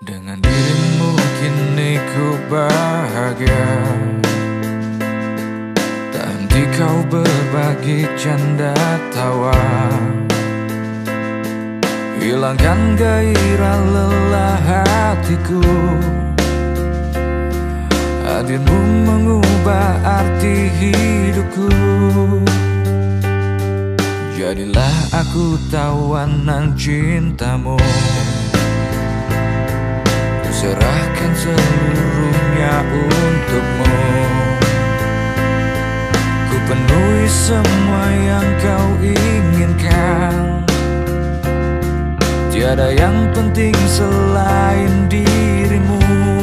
Dengan dirimu kini ku bahagia. Tak henti kau berbagi canda tawa, hilangkan gairah lelah hatiku. Hadirmu mengubah arti hidupku. Jadilah aku tawanan cintamu. Serahkan seluruhnya untukmu. Ku penuhi semua yang kau inginkan. Tiada yang penting selain dirimu.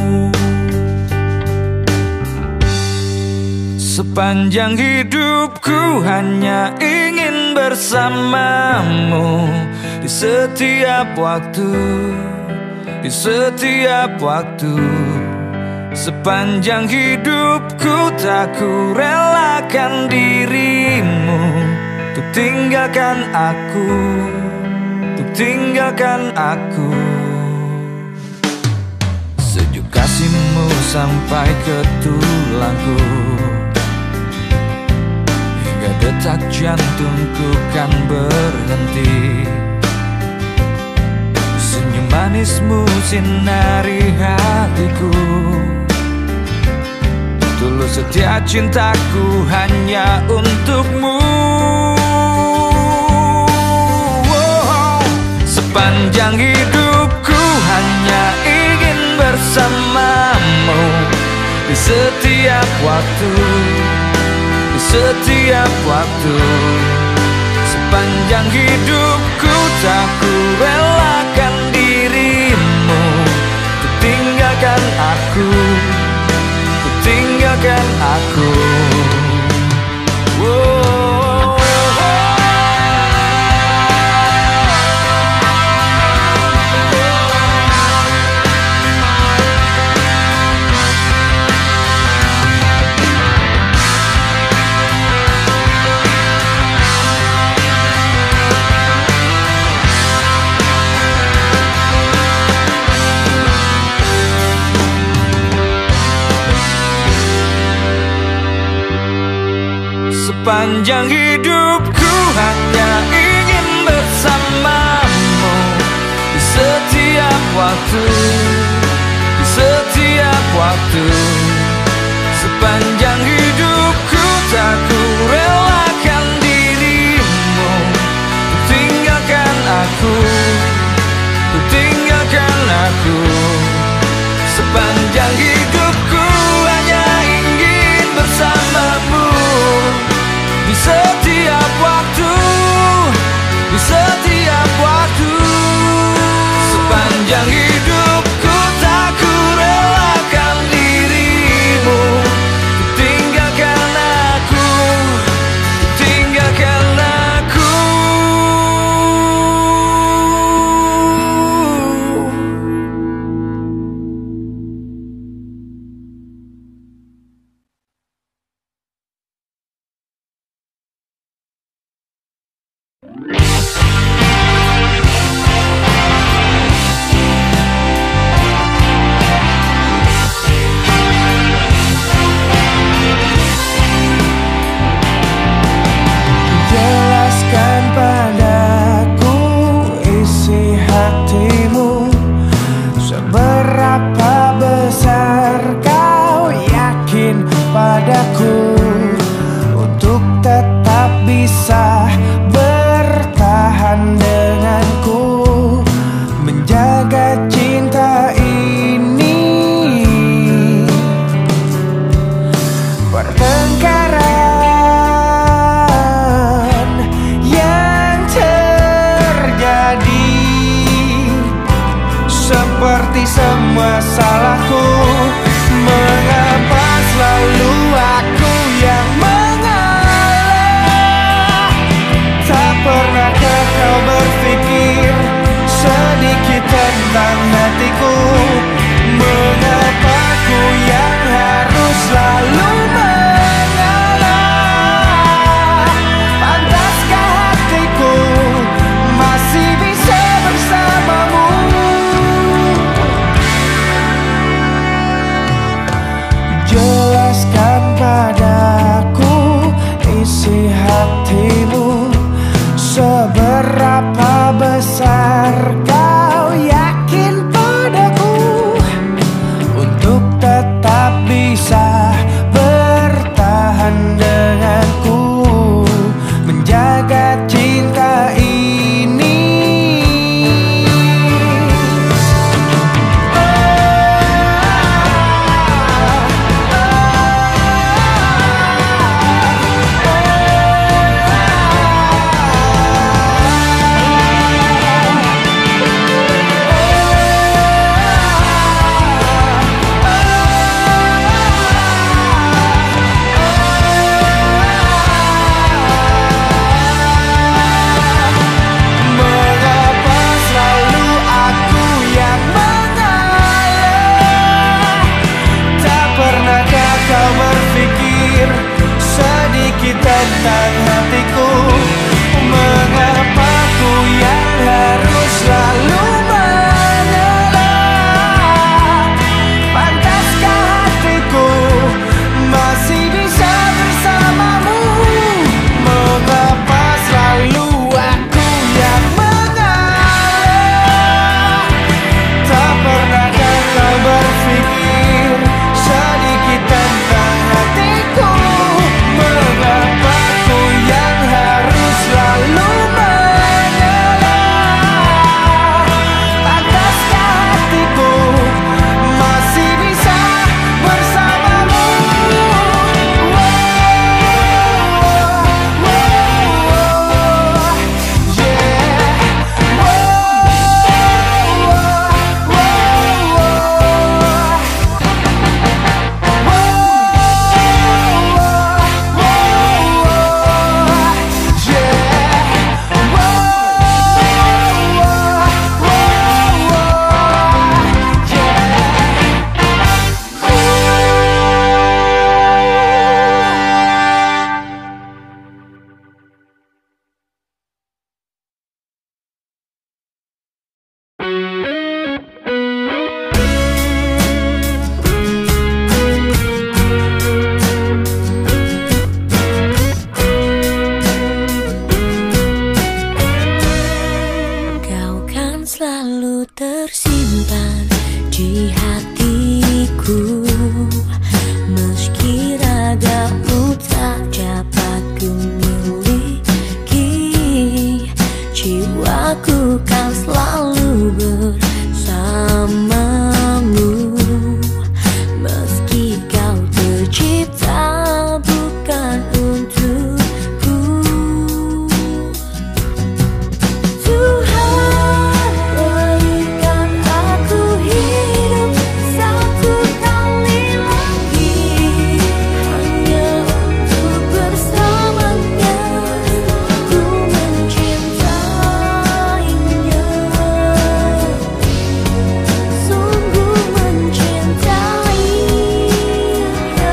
Sepanjang hidupku hanya ingin bersamamu. Di setiap waktu, di setiap waktu. Sepanjang hidupku tak ku relakan dirimu untuk tinggalkan aku, untuk tinggalkan aku. Sejuk kasihmu sampai ke tulangku, hingga detak jantungku kan berhenti. Senyum manismu sinari hatiku. Tulus setia cintaku hanya untukmu. Sepanjang hidupku hanya ingin bersamamu. Di setiap waktu, di setiap waktu. Sepanjang hidupku tak ku relakan dirimu untuk tinggalkan aku, untuk tinggalkan aku. Sepanjang hidupku hanya ingin bersamamu. Di setiap waktu, di setiap waktu. Sepanjang hidupku tak ku relakan dirimu untuk tinggalkan aku, untuk tinggalkan aku. Sepanjang hidupku hanya ingin bersamamu. Di setiap waktu, di setiap waktu. Sepanjang hidupku tak ku relakan dirimu untuk tinggalkan aku, untuk tinggalkan aku. Jelaskan padaku isi hatimu. Seberapa besar kau yakin padaku untuk tetap bisa bertahan denganku, menjaga cinta ini. Pertengkaran yang terjadi seperti semua salahku. Mengapa selalu aku yang mengalah? Tak pernahkah kau berpikir sedikit tentang hatiku? Mengapa ku yang harus selalu mengalah? Pantaskah hatiku masih bisa bersamamu? kan selalu tersimpan di hatiku, meski ragamu tak dapat ku miliki. Jiwaku kan selalu bersamamu, meski kau tercipta bukan untukku. Tuhan berikan aku hidup satu kali lagi, hanya untuk bersamanya. Ku mencintainya, sungguh mencintainya.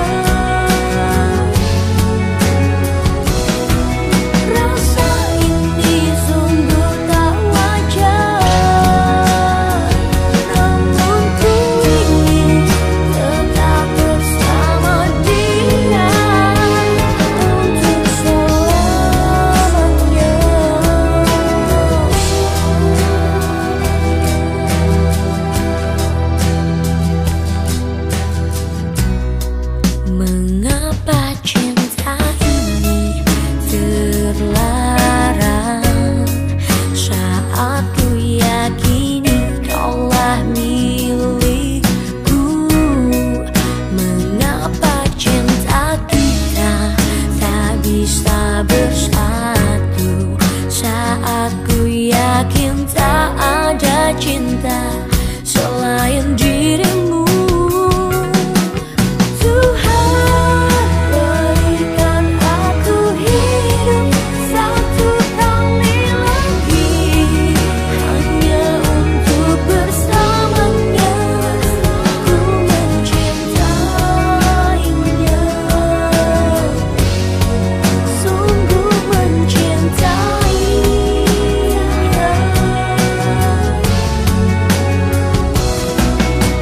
Rasa ini sungguh tak wajar, namun ku ingin tetap bersama dia untuk selamanya. Mengapa cinta ini terlarang saat ku yakini kaulah milikku? Mengapa cinta kita tak bisa bersatu saat ku yakin tak ada cinta selain dirimu? Tuhan berikan aku hidup satu kali lagi, hanya untuk bersamanya. Ku mencintainya, sungguh mencintainya.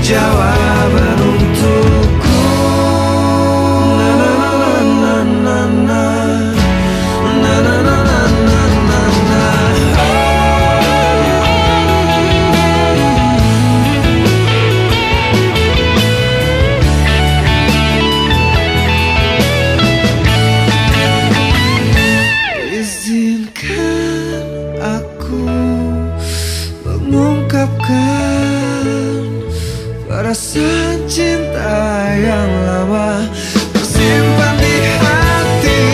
jawaban untukku. Na na na na na na na na na na na na. Izinkan aku mengungkapkan perasaan cinta yang lama tersimpan di hati.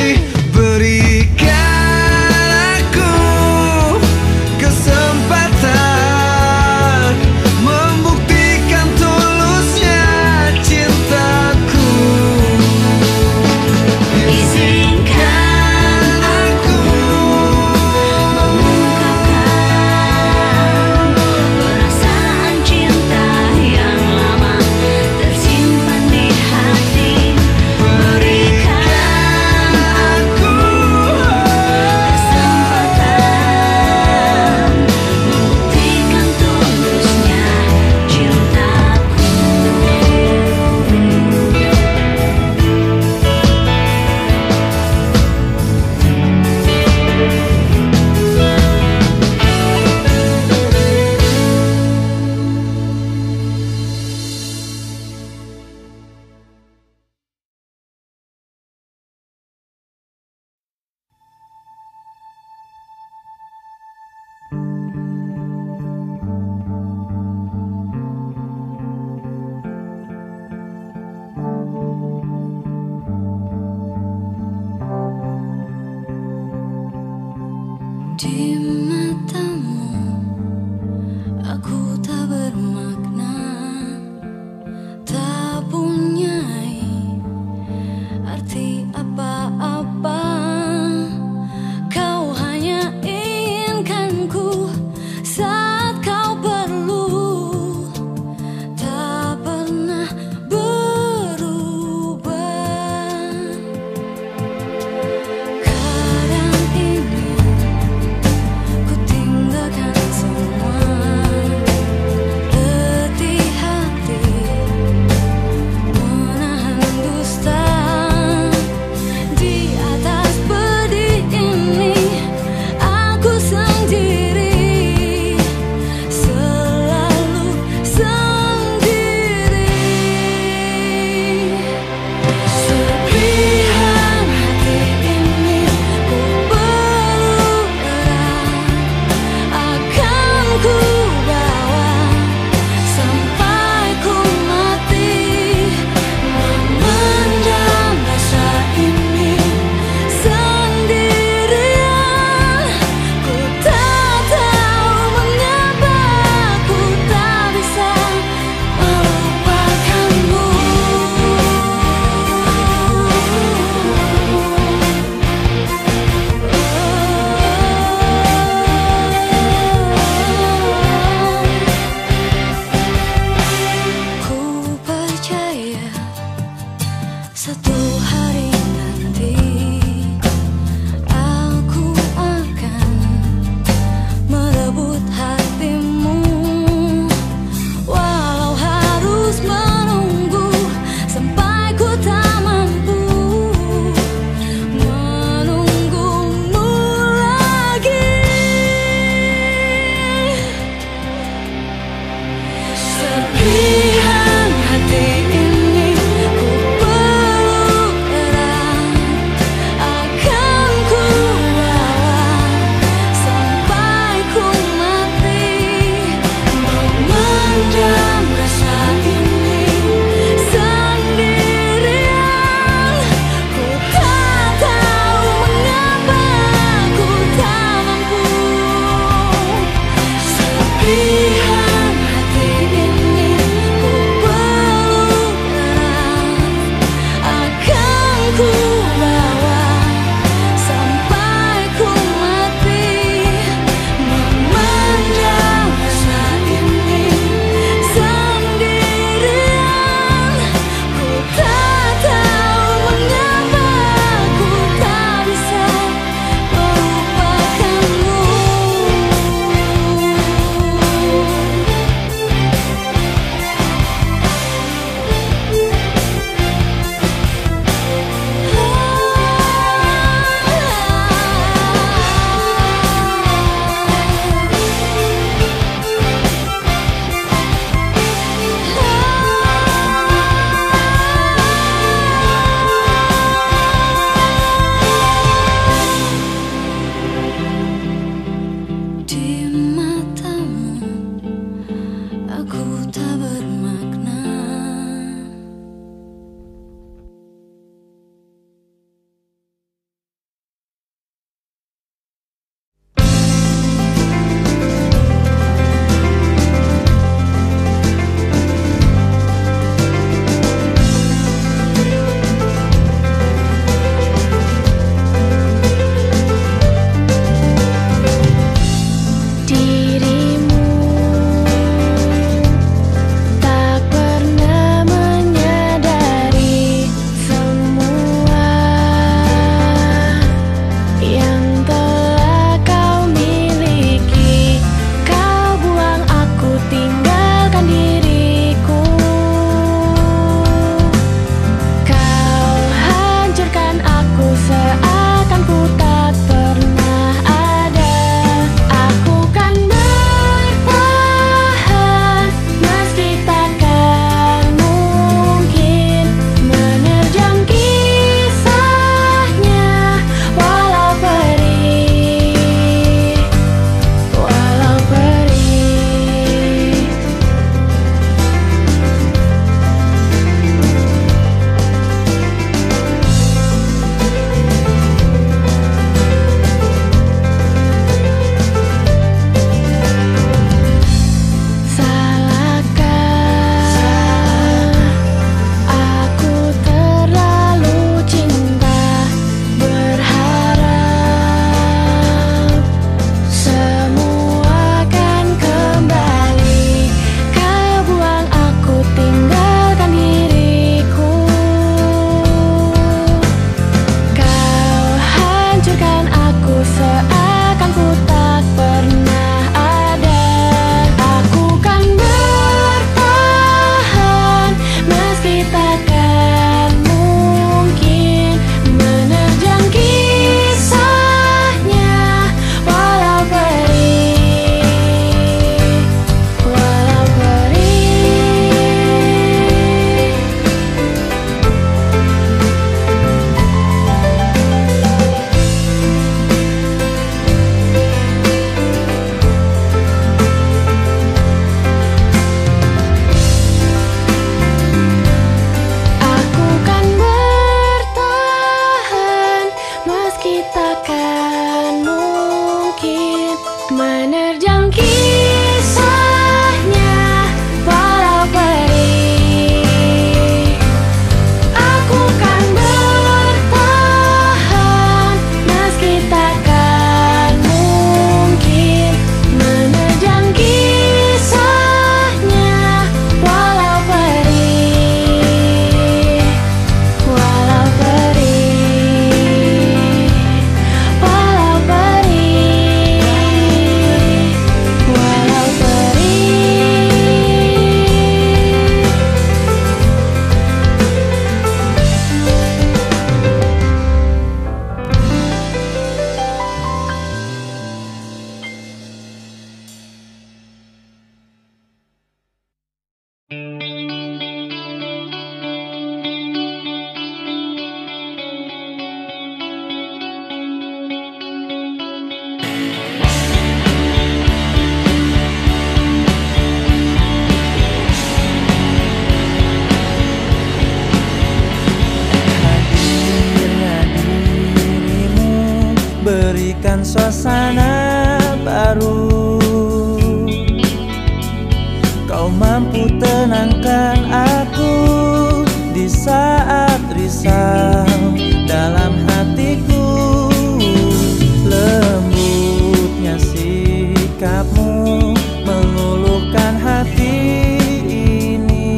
Berikan aku kesempatan membuktikan tulusnya cintaku. Izinkan aku mengungkapkan perasaan cinta yang lama tersimpan di hati. memberikan suasana baru. Kau mampu tenangkan aku di saat risau dalam hatiku. Lembutnya sikapmu meluluhkan hati ini.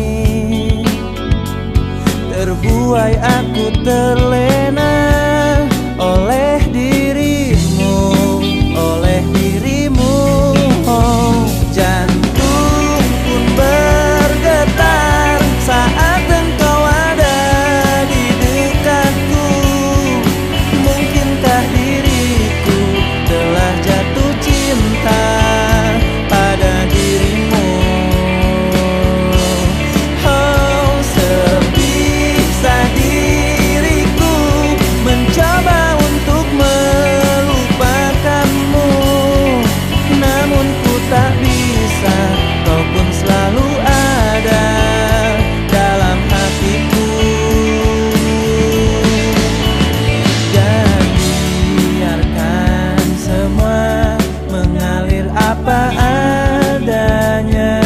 Terbuai aku terlena oleh dirimu, oleh dirimu. Oh, jantung pun bergetar saat engkau ada di dekatku. Mungkinkah diriku telah jatuh cinta pada dirimu? Oh, sebisa diriku mencoba untuk melupakanmu, namun ku tak bisa. Kau pun selalu ada dalam hatiku. Dan biarkan semua mengalir apa adanya.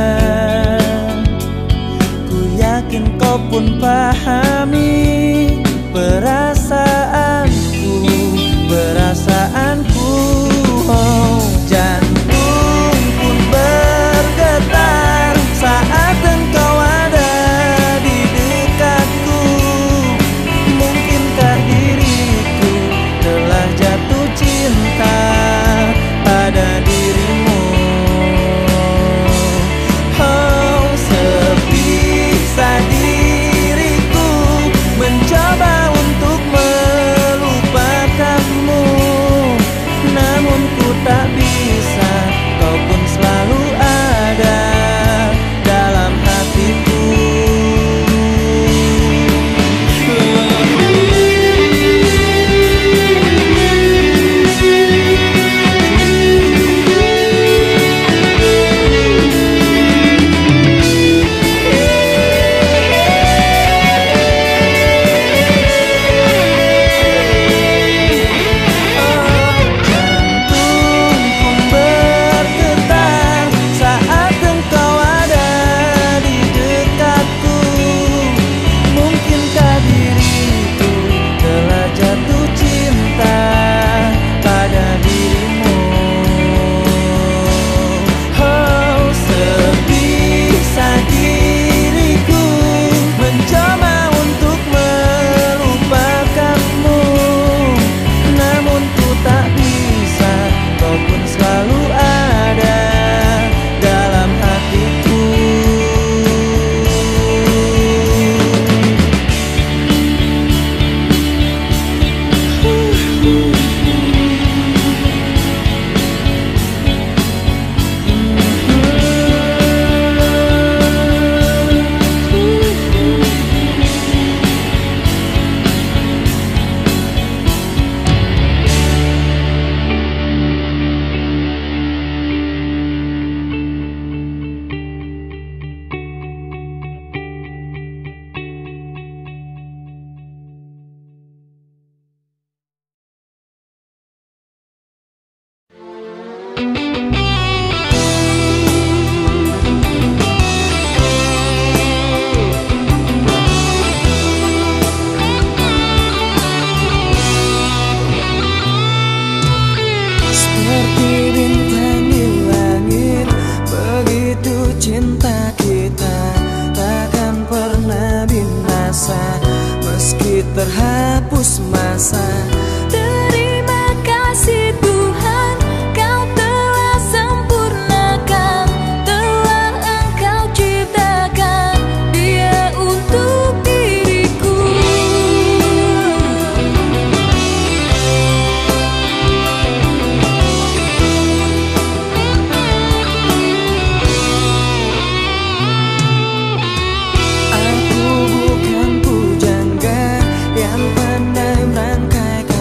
Ku yakin kau pun pahami perasaanku, perasaanku. Oh, jantung pun bergetar saat engkau ada di dekatku. Mungkinkah diriku telah jatuh cinta pada dirimu? Oh, sebisa diriku mencoba untuk melupakanmu, namun ku tak bisa. Kau pun selalu ada dalam hatiku. Terhapus masa. Terima kasih Tuhan, Kau telah sempurnakan, telah Engkau ciptakan Dia untuk diriku. Aku bukan pujangga yang pandai merangkai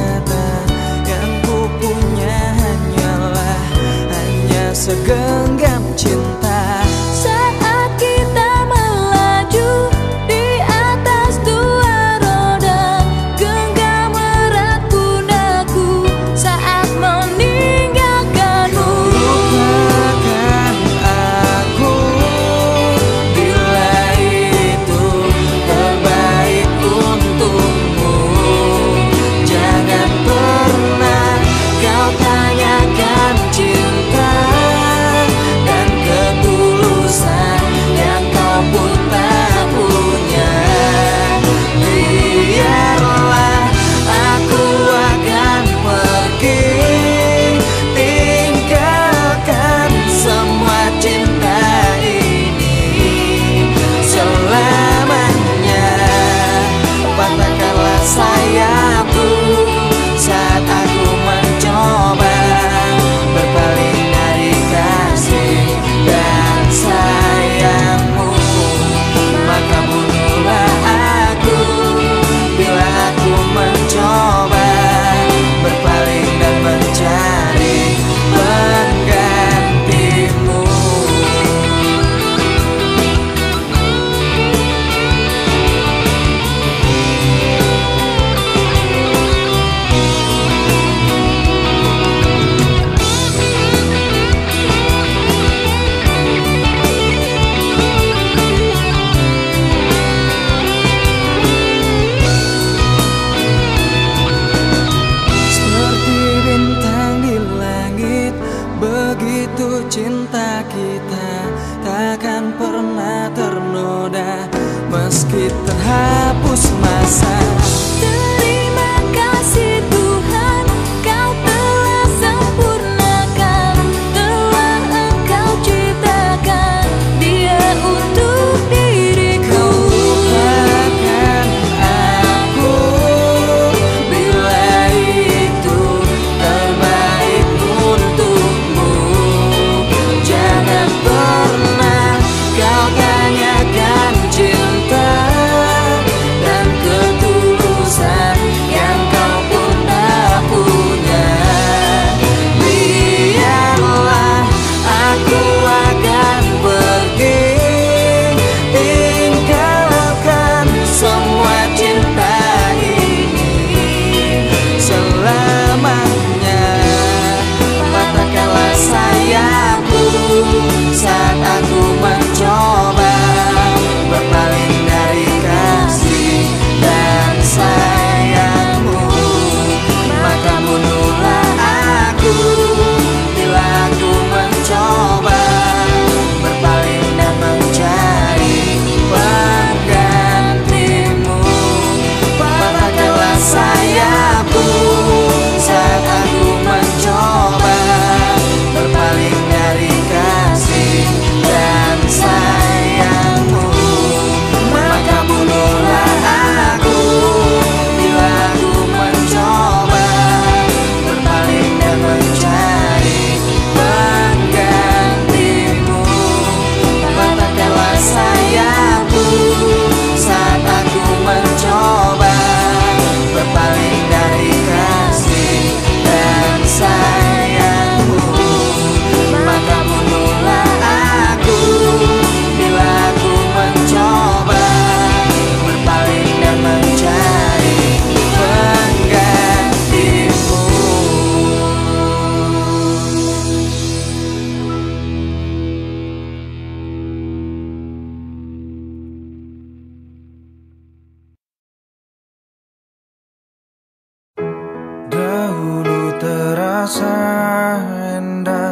terasa indah,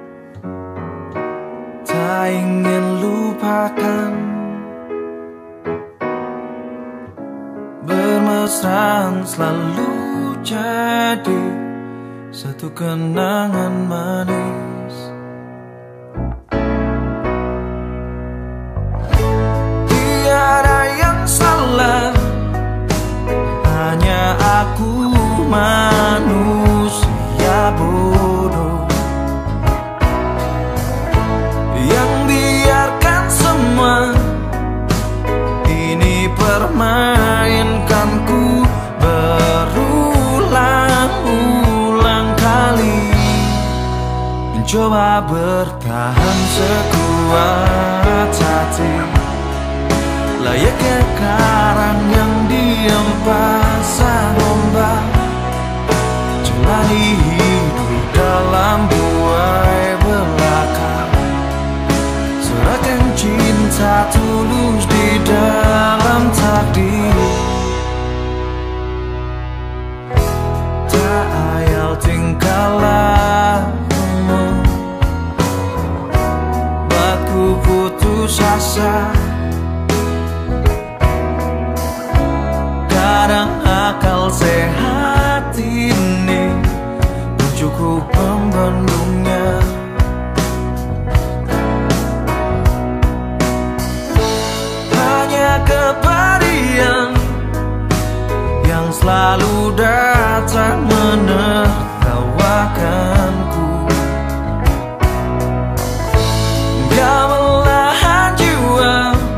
tak ingin lupakan. Bermesraan selalu jadi satu kenangan manis. Tiada yang salah, hanya aku manusia bodoh yang biarkan semua ini permainkanku berulang-ulang kali, mencoba bertahan sekuat hati, layaknya karang yang diam pasang ombak, jalani hidup dalam buai belaka, serahkan cinta tulus di dalam takdir. Tak ayal tingkah lakumu, buatku putus asa. Kadang akal sehat ini belum cukup membendungnya. Hanya kepedihan yang selalu datang menertawakanku, gamelan jiwa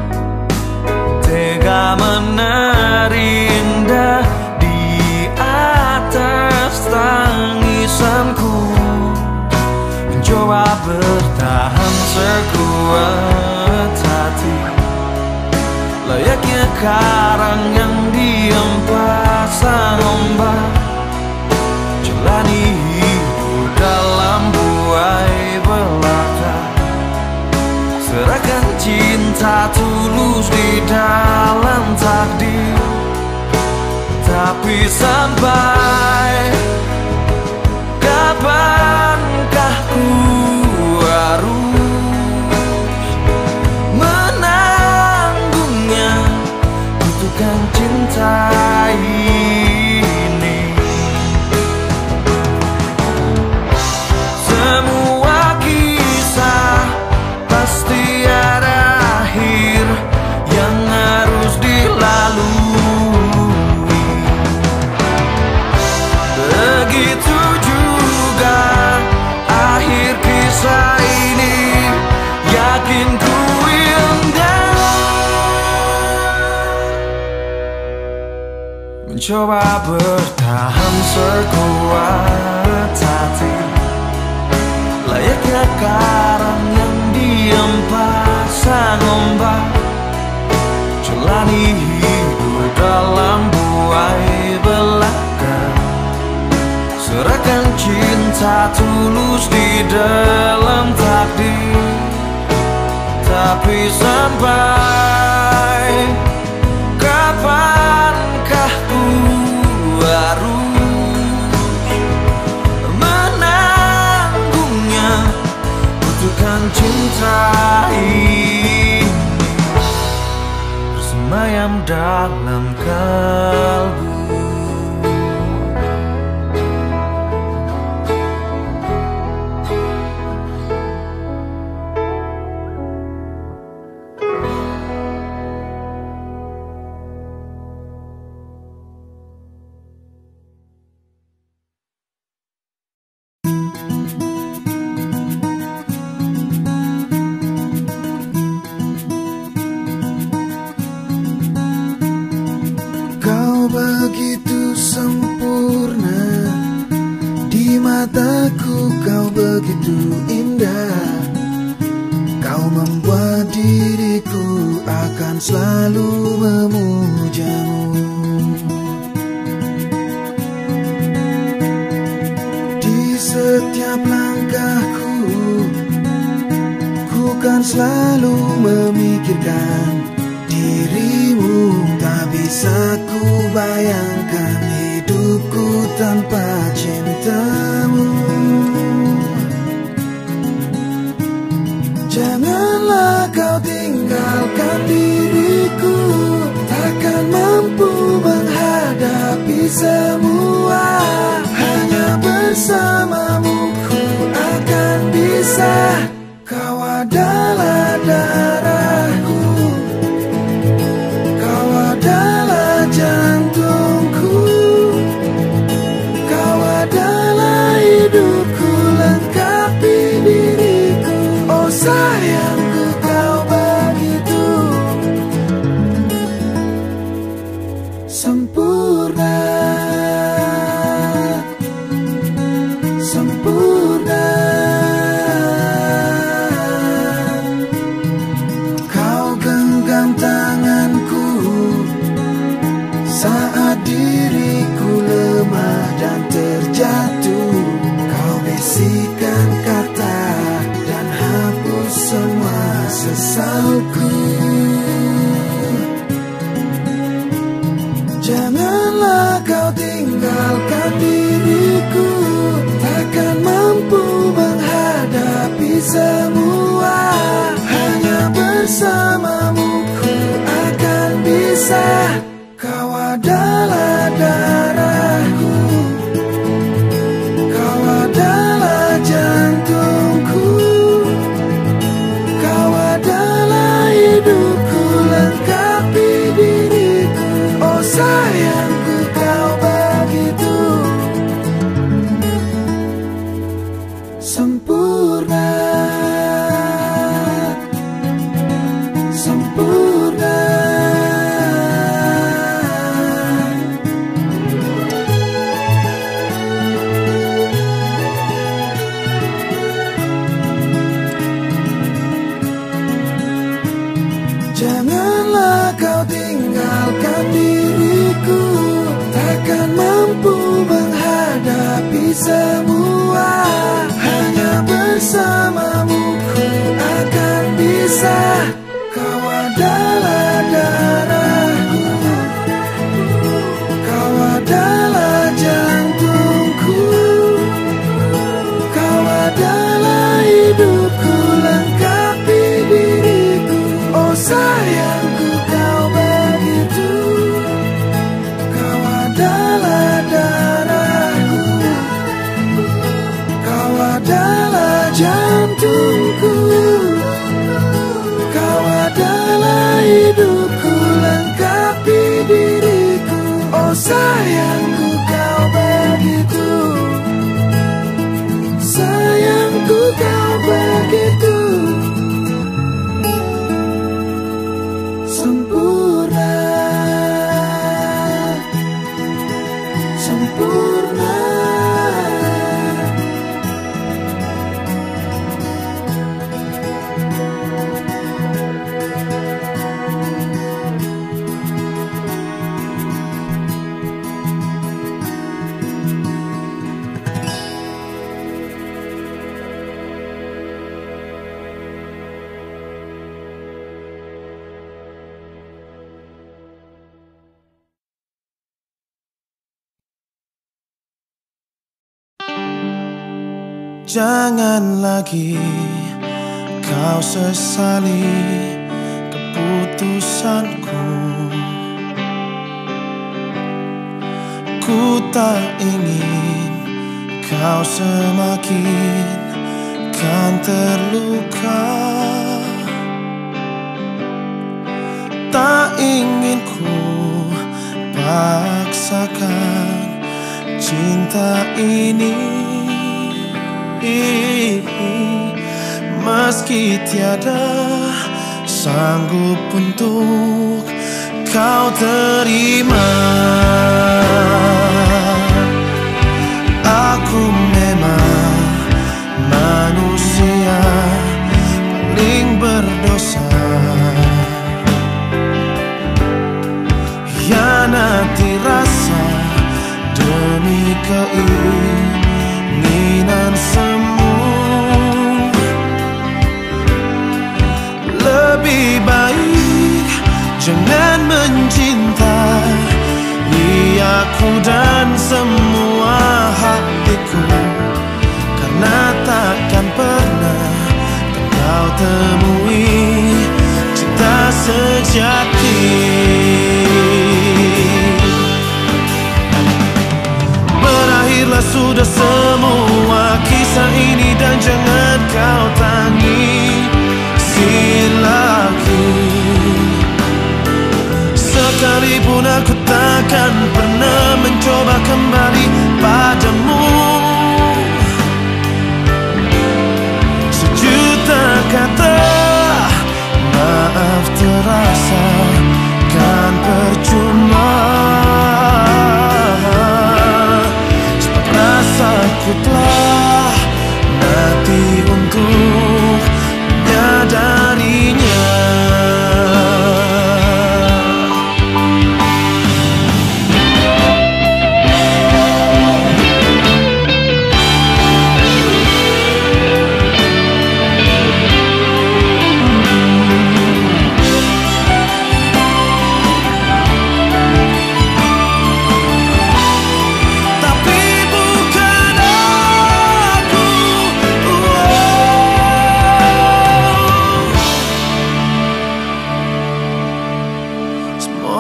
tega menari indah di atas tangisanku, mencoba bertahan sekuat hati, layaknya karang yang diam pasang ombak, jalani hidup dalam buai belaka, serahkan cinta tulus di dalam takdir. Tapi sampai kapankah ku harus menanggungnya, butuhkan cinta ini. Semua kisah pasti ada akhir yang harus dilalui. Begitu juga akhir kisah ini, yakin ku indah. Mencoba bertahan sekuat hati, layaknya karang yang diam pasang ombak, jalani hidup dalam buai belaka, serahkan cinta tulus di dalam takdir. Tapi sampai kapankah ku harus menanggungnya, butuhkan cinta ini bersemayam dalam kalbu. Begitu sempurna di mataku, kau begitu indah. Kau membuat diriku akan selalu memujamu. Di setiap langkahku, ku kan selalu memikirkan dirimu. Tak bisa ku bayangkan hidupku tanpa cintamu. dan terjatuh. Kau bisikan kata dan hapus semua sesalku. Janganlah kau tinggalkan diriku, takkan mampu menghadapi semua. Hanya bersamamu ku akan bisa. Kau adalah darahku, kau adalah jantungku, kau adalah hidupku, lengkapi diriku. Oh sayangku, kau begitu sempurna, sempurna. Janganlah kau tinggalkan diriku, takkan mampu menghadapi semua. Hanya bersamamu ku akan bisa. Kau adalah darahku, kau adalah jantungku, kau adalah hidupku, lengkapi diriku. Oh sayangku, kau begitu. Kau adalah darahku, kau adalah jantungku, kau adalah hidupku, lengkapi diriku. Oh sayangku, kau begitu. Sayangku, kau begitu sempurna, sempurna. Jangan lagi kau sesali keputusanku. Ku tak ingin kau semakin kan terluka. Tak ingin ku paksakan cinta ini. Meski tiada sanggup untuk kau terima, aku memang manusia paling berdosa. Hianati rasa demi keinginan semu. Lebih baik jangan mencintai aku dan semua hatiku, karena takkan pernah kau temui cinta sejati. Berakhirlah sudah semua kisah ini dan jangan kau tangisi lagi. Sekalipun aku takkan pernah mencoba kembali padamu. Sejuta kata maaf terasa kan percuma. Sebab rasaku telah mati untuk menyadarinya.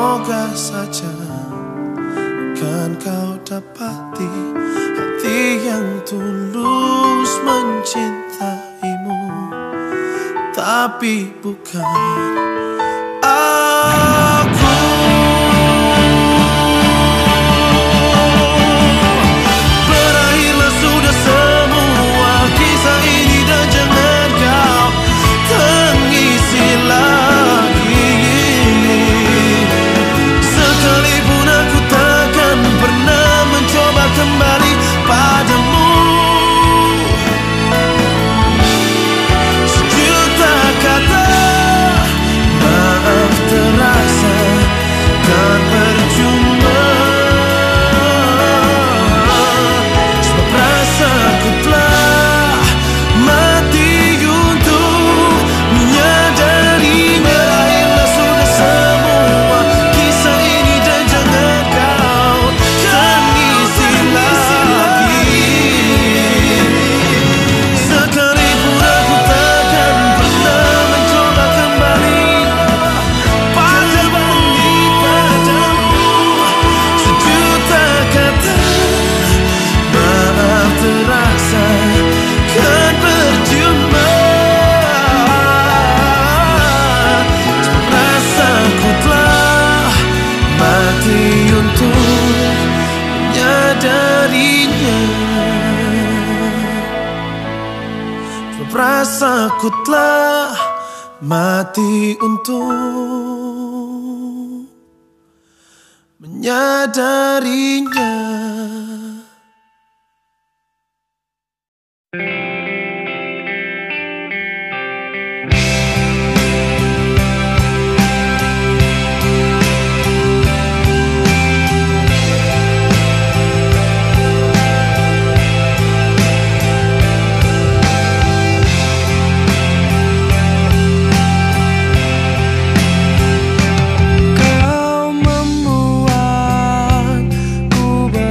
Semoga saja kan kau dapati hati yang tulus mencintaimu, tapi bukan aku. Berakhirlah sudah semua kisah ini dan jangan kau tangisi lagi. Sekalipun aku takkan pernah mencoba kembali padamu. Sejuta kata maaf terasa kan percuma, sebab rasaku telah mati untuk menyadarinya. Berakhirlah sudah semua kisah ini dan jangan kau tangisi lagi. Sekalipun aku takkan pernah mencoba kembali padamu. Sejuta kata maaf terasa kan percuma, sebab rasaku telah mati untuk menyadarinya. Sebab rasaku telah mati untuk menyadarinya. Kau membuatku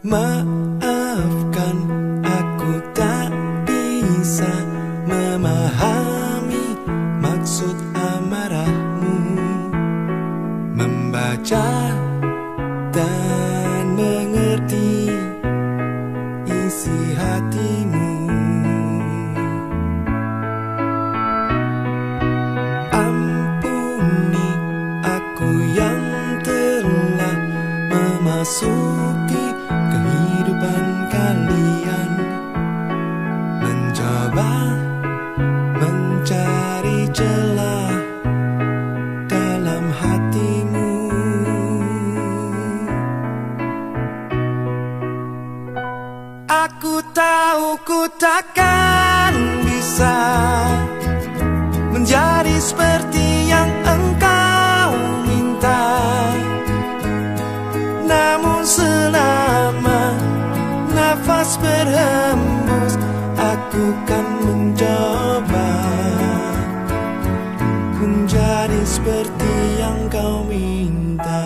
Maafkan, aku tak bisa memahami maksud amarahmu. Membaca dan mengerti isi hatimu. Ampuni aku yang telah memasuki kehidupan kalian, mencoba mencari celah dalam hatimu. Aku tahu ku takkan bisa menjadi seperti yang engkau minta, namun selama nafas berhembus, aku kan mencoba menjadi seperti yang kau minta.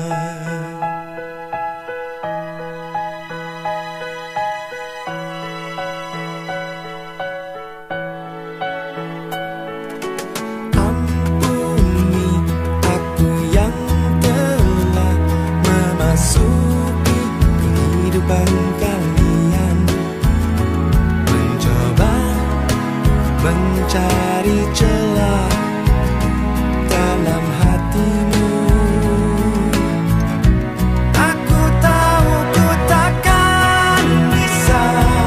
Ampuni aku yang telah memasuki kehidupan kalian, mencoba mencari celah dalam hatimu. Aku tahu ku takkan bisa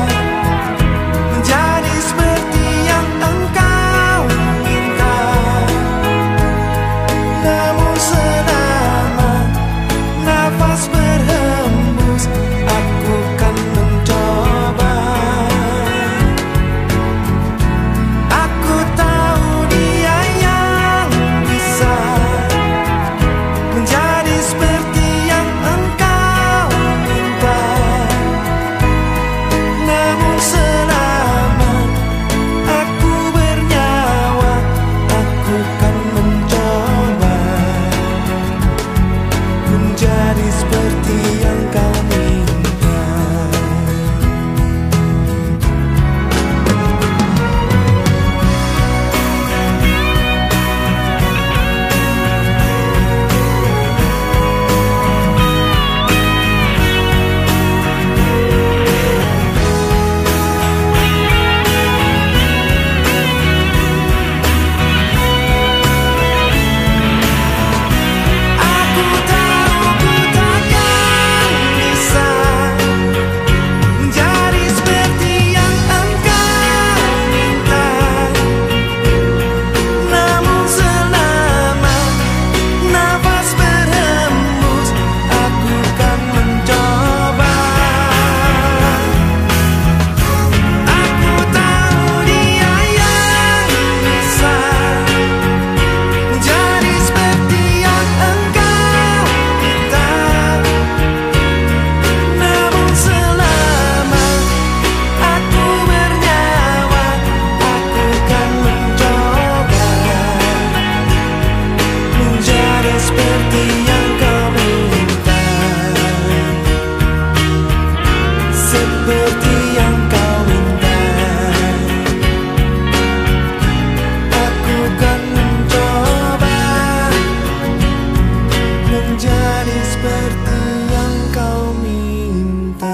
menjadi seperti yang engkau minta, namun selama nafas berhembus, aku kan mencoba. Aku tahu dia yang bisa menjadi seperti yang engkau minta, namun selama aku bernyawa, aku kan mencoba menjadi seperti yang kau minta. Aku tahu ku takkan bisa menjadi seperti yang engkau minta, namun selama nafas berhembus, aku kan mencoba. Aku tahu dia yang bisa menjadi seperti yang engkau minta, namun selama aku bernyawa, aku kan mencoba menjadi seperti yang kau minta, seperti yang kau minta. Aku kan mencoba menjadi seperti yang kau minta.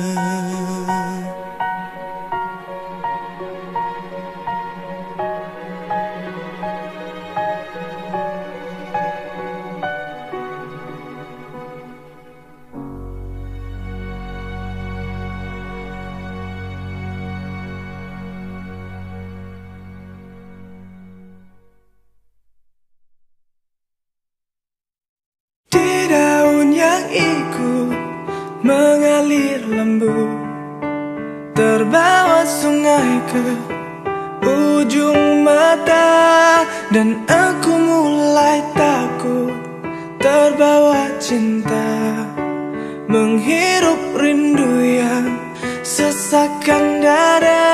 Di daun yang ikut mengalir lembu, terbawa sungai ke ujung mata, dan aku mulai takut terbawa cinta, menghirup rindu yang sesakkan dada.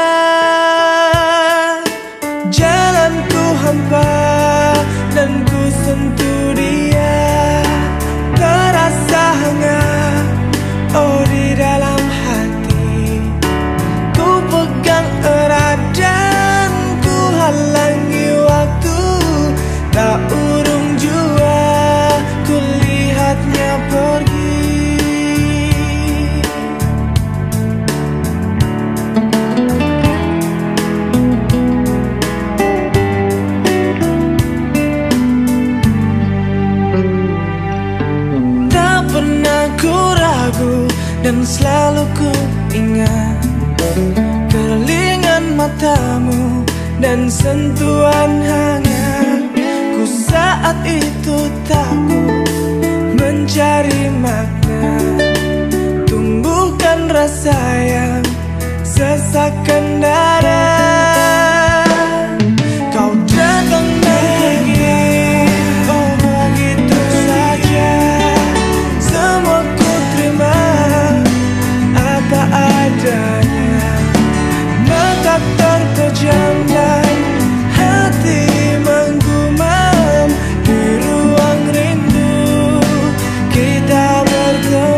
Jalanku hampa dan ku sentuh dia, terasa hangat oh di dalam dan selalu ku ingat keringan matamu dan sentuhan hangatku saat itu. Takut mencari makna, tumbuhkan rasa yang sesakkan dada. Kau datang dan pergi, oh begitu saja. Semua ku terima apa adanya. Mata terpejam dan hati menggumam. Di ruang rindu kita bertemu.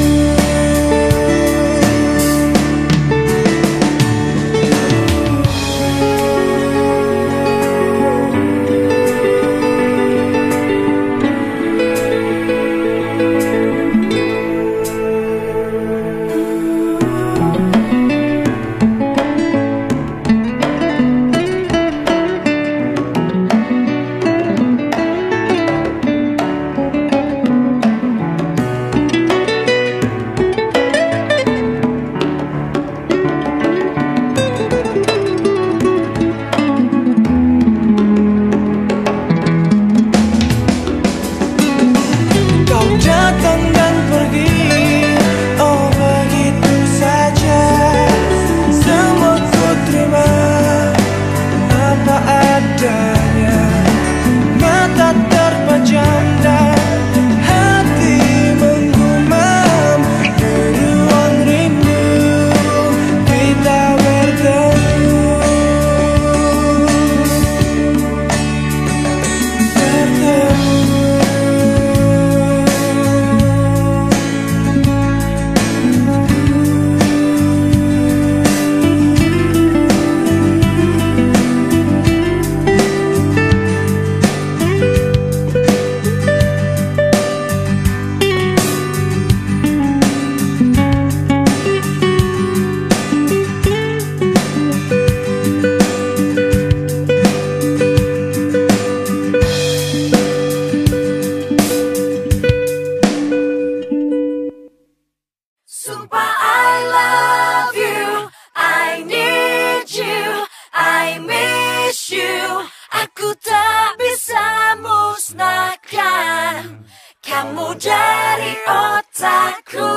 Datang dan pergi, oh begitu saja. Semua ku terima apa adanya. Mata terpejam dan hati menggumam. Di ruang rindu kita bertemu. Sumpah I love you, I need you, I miss you. Aku tak bisa musnahkan kamu dari otakku.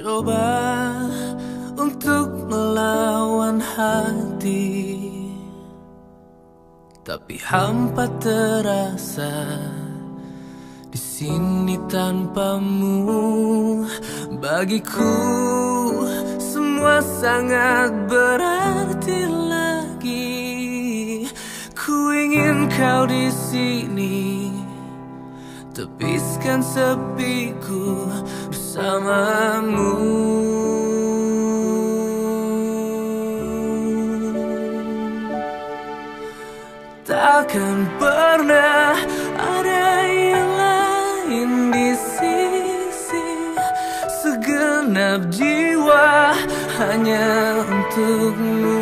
Coba untuk melawan hati, tapi hampa terasa di sini tanpamu. Bagiku semua sangat berarti lagi. Ku ingin kau di sini, tepiskan sepiku bersamamu. Takkan pernah ada yang lain di sisi, segenap jiwa hanya untukmu.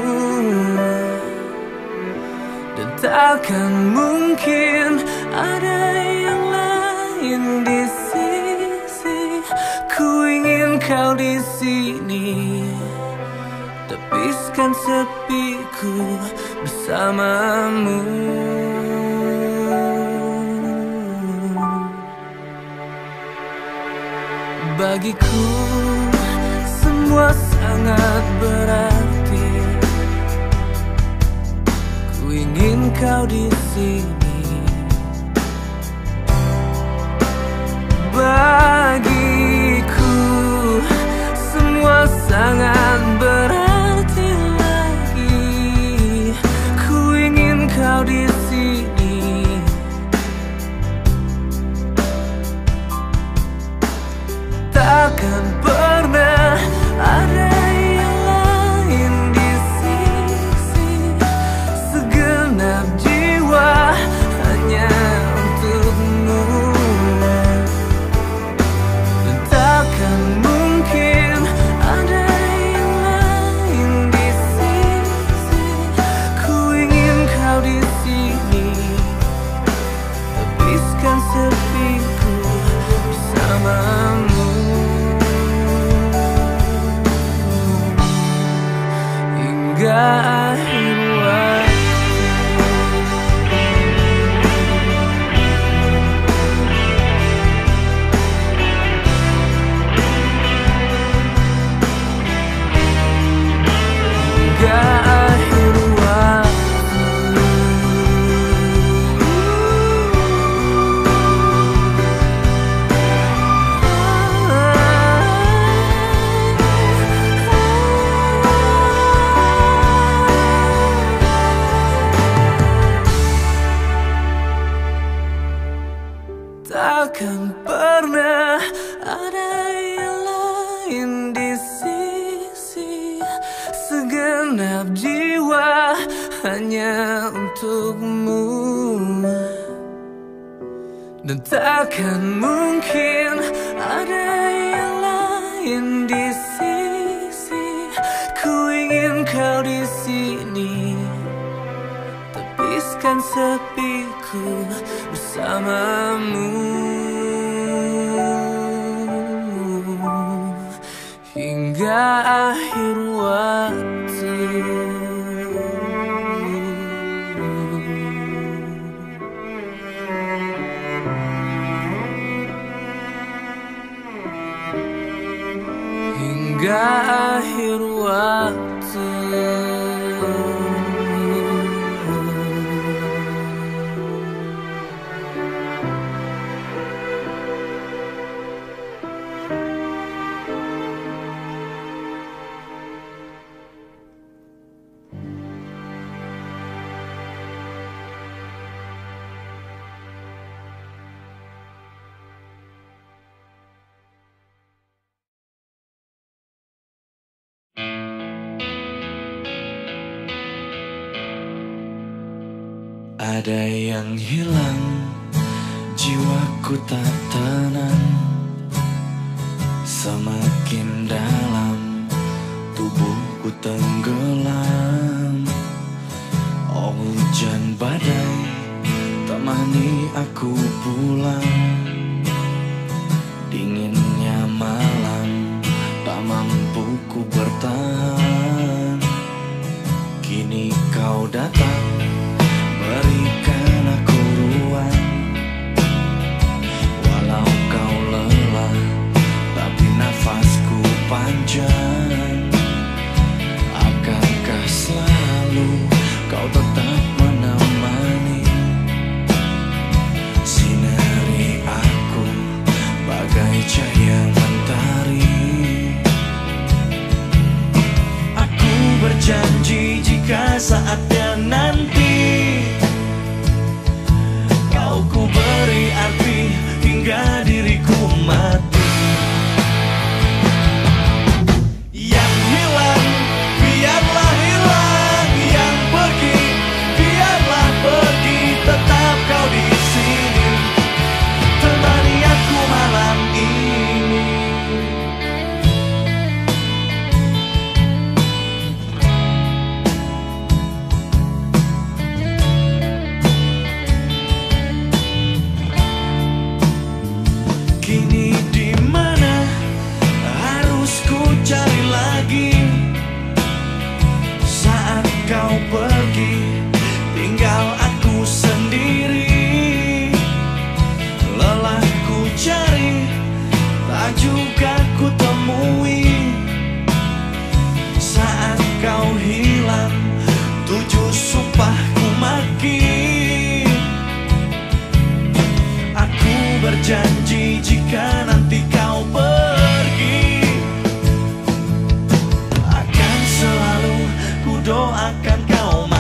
Dan takkan mungkin ada yang lain di sisi. Ku ingin kau di sini, tepiskan sepiku bersamamu. Bagiku semua sangat berarti. Ku ingin kau di sini. Bagiku semua sangat berarti lagi. Ku ingin kau di sini. Takkan pernah ada yang lain di sisi, segenap jiwa hanya untukmu. Dan takkan mungkin ada yang lain di sisi. Ku ingin kau di sini, tepiskan sepiku bersamamu. Hingga akhir waktu. Hingga akhir waktu. Takkan pernah ada yang lain di sisi, segenap jiwa hanya untukmu. Dan takkan mungkin ada yang lain di sisi. Ku ingin kau di sini, tepiskan sepiku bersamamu. Hingga akhir waktu. Hingga akhir waktu. Ada yang hilang, jiwaku tak tenang. Semakin dalam, tubuhku tenggelam. Oh hujan badai, temani aku pulang. Dinginnya malam, tak mampu ku bertahan. Kini kau datang, berikan aku ruang. Walau kau lelah, tapi nafasku panjang. Akankah selalu kau tetap menemani sinari aku bagai cahaya mentari. Aku berjanji jika saatnya nanti kau ku beri arti hingga diriku mati. Yang hilang biarlah hilang, yang pergi biarlah pergi, tetap kau di sini temani aku malam ini. Kini di mana harus ku cari lagi? Saat kau pergi, tinggal aku sendiri. Lelah ku cari, tak juga ku temui. Saat kau hilang, 7 sumpah ku maki. Aku berjanji jika nanti kau pergi, akan selalu ku doakan kau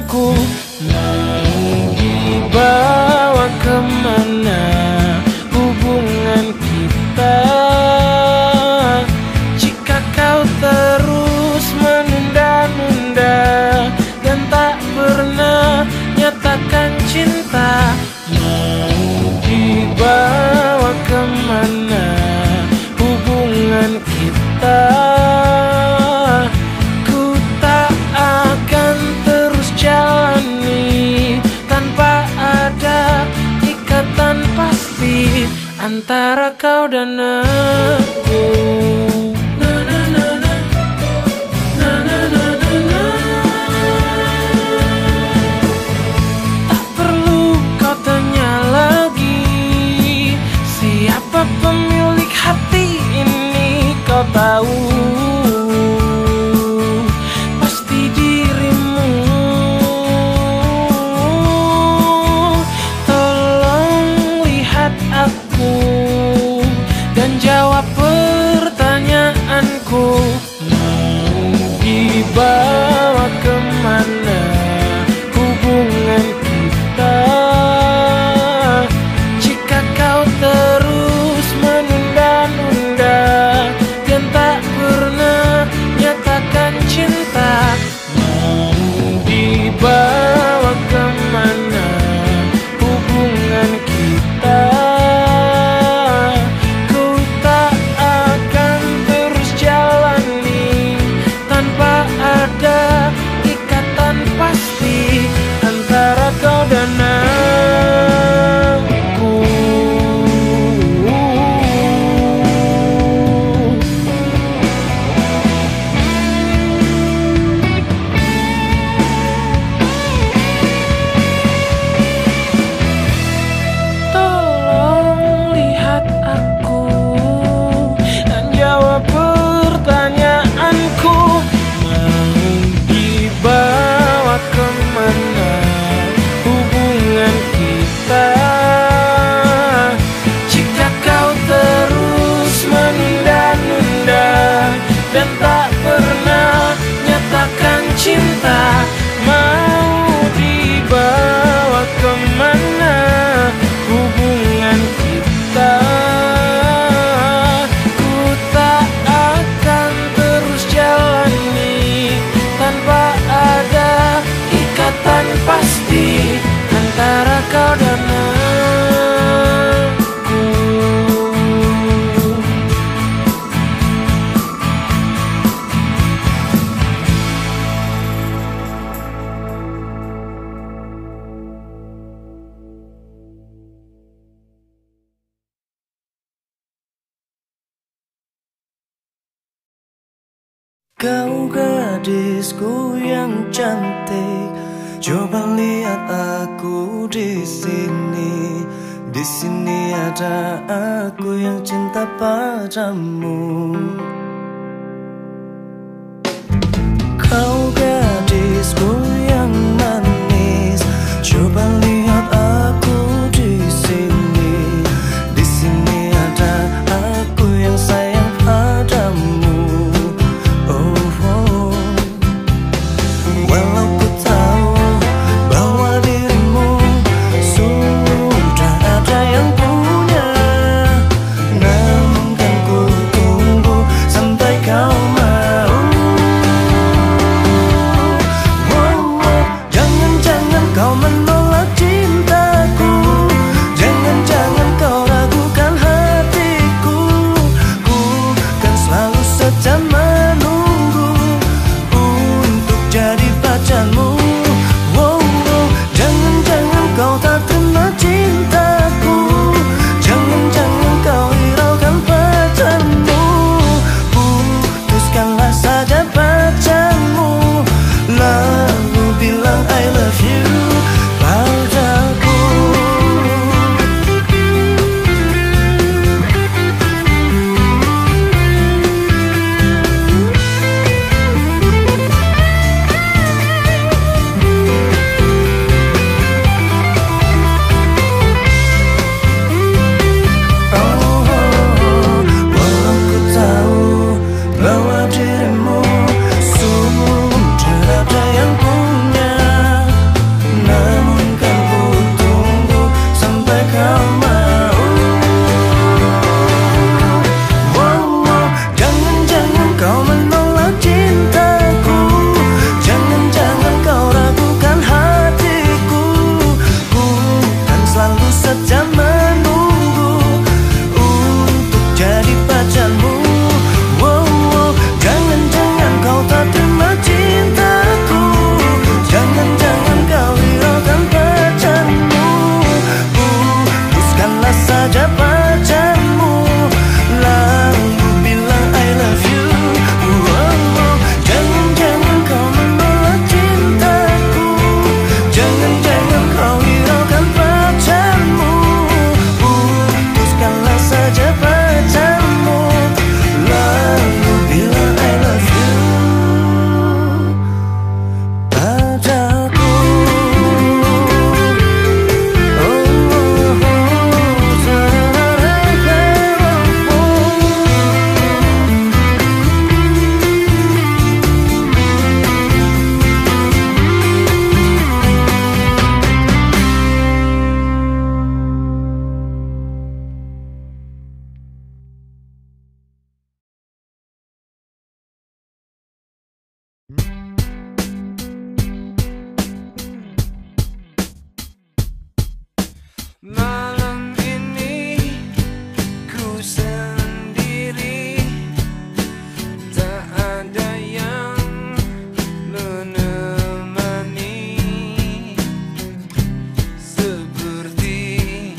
aku. Mau dibawa kemana hubungan kita jika kau terus menunda-nunda dan tak pernah nyatakan cinta? Mau dibawa kemana hubungan kita? Ku tak akan terus jalani tanpa ada ikatan pasti antara kau dan aku. Na na na na, na na na na na. Tak perlu kau tanya lagi siapa pemilik hati ini, kau tahu pasti dirimu. Tolong lihat aku dan jawab pertanyaanku. Mau dibawa kemana hubungan kita jika kau terus menunda-nunda dan tak pernah nyatakan cinta? Mau dibawa kemana hubungan kita? Ku tak akan terus jalani tanpa ada ikatan pasti antara kau dan aku. Tolong lihat aku dan jawab pertanyaanku. Mau dibawa kemana hubungan kita jika kau terus menunda-nunda dan tak pernah nyatakan cinta? Mau dibawa kemana hubungan kita? Ku tak akan terus jalani tanpa ada ikatan pasti antara kau dan aku. Kau gadisku yang cantik, coba lihat aku di sini. Di sini ada aku yang cinta padamu. Kau gadisku yang manis, coba lihat aku di sini. Di sini ada aku yang sayang padamu. Walau ku tahu bahwa dirimu sudah ada yang punya, namun kan ku tunggu Malam ini ku sendiri, tak ada yang menemani, seperti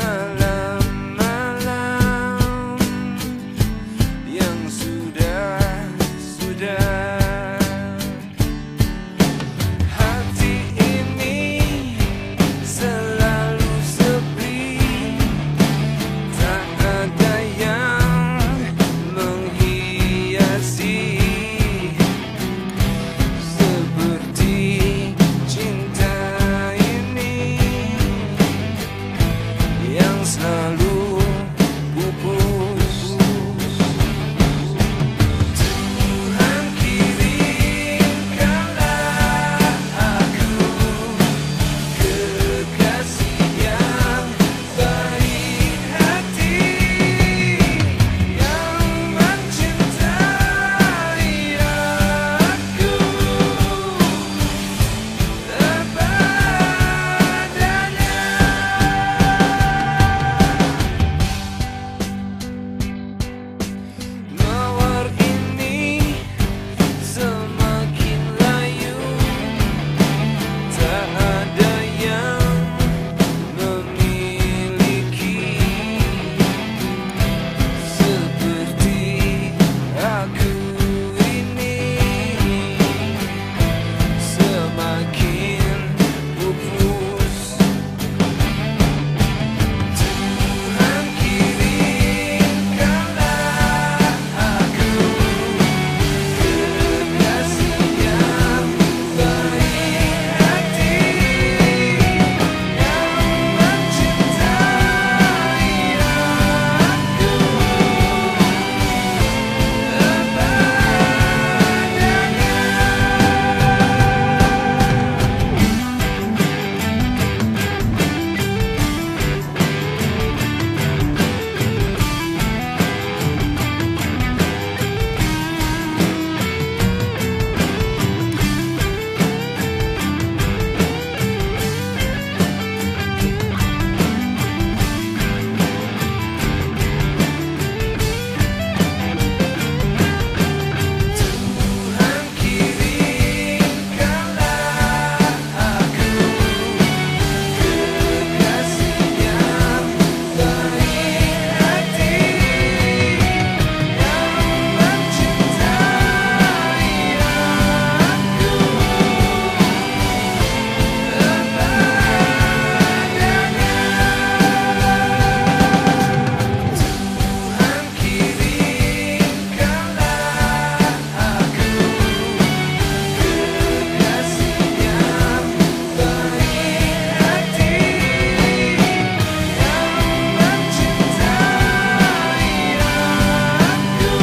malam-malam yang sudah. Hati ini selalu sepi, tak ada yang menghiasi, seperti cinta ini yang selalu pupus. Tuhan kirimkanlah aku kekasih yang baik hati, yang mencintai aku sepadanya. Mawar ini semakin layu, tak ada yang memiliki, seperti aku ini semakin pupus. Tuhan kirimkanlah aku kekasih yang baik hati, yang mencintai aku Tuhan kirimkanlah aku kekasih yang baik hati, yang mencintai aku sepadanya. Tuhan kirimkanlah aku kekasih yang baik hati, yang mencintai aku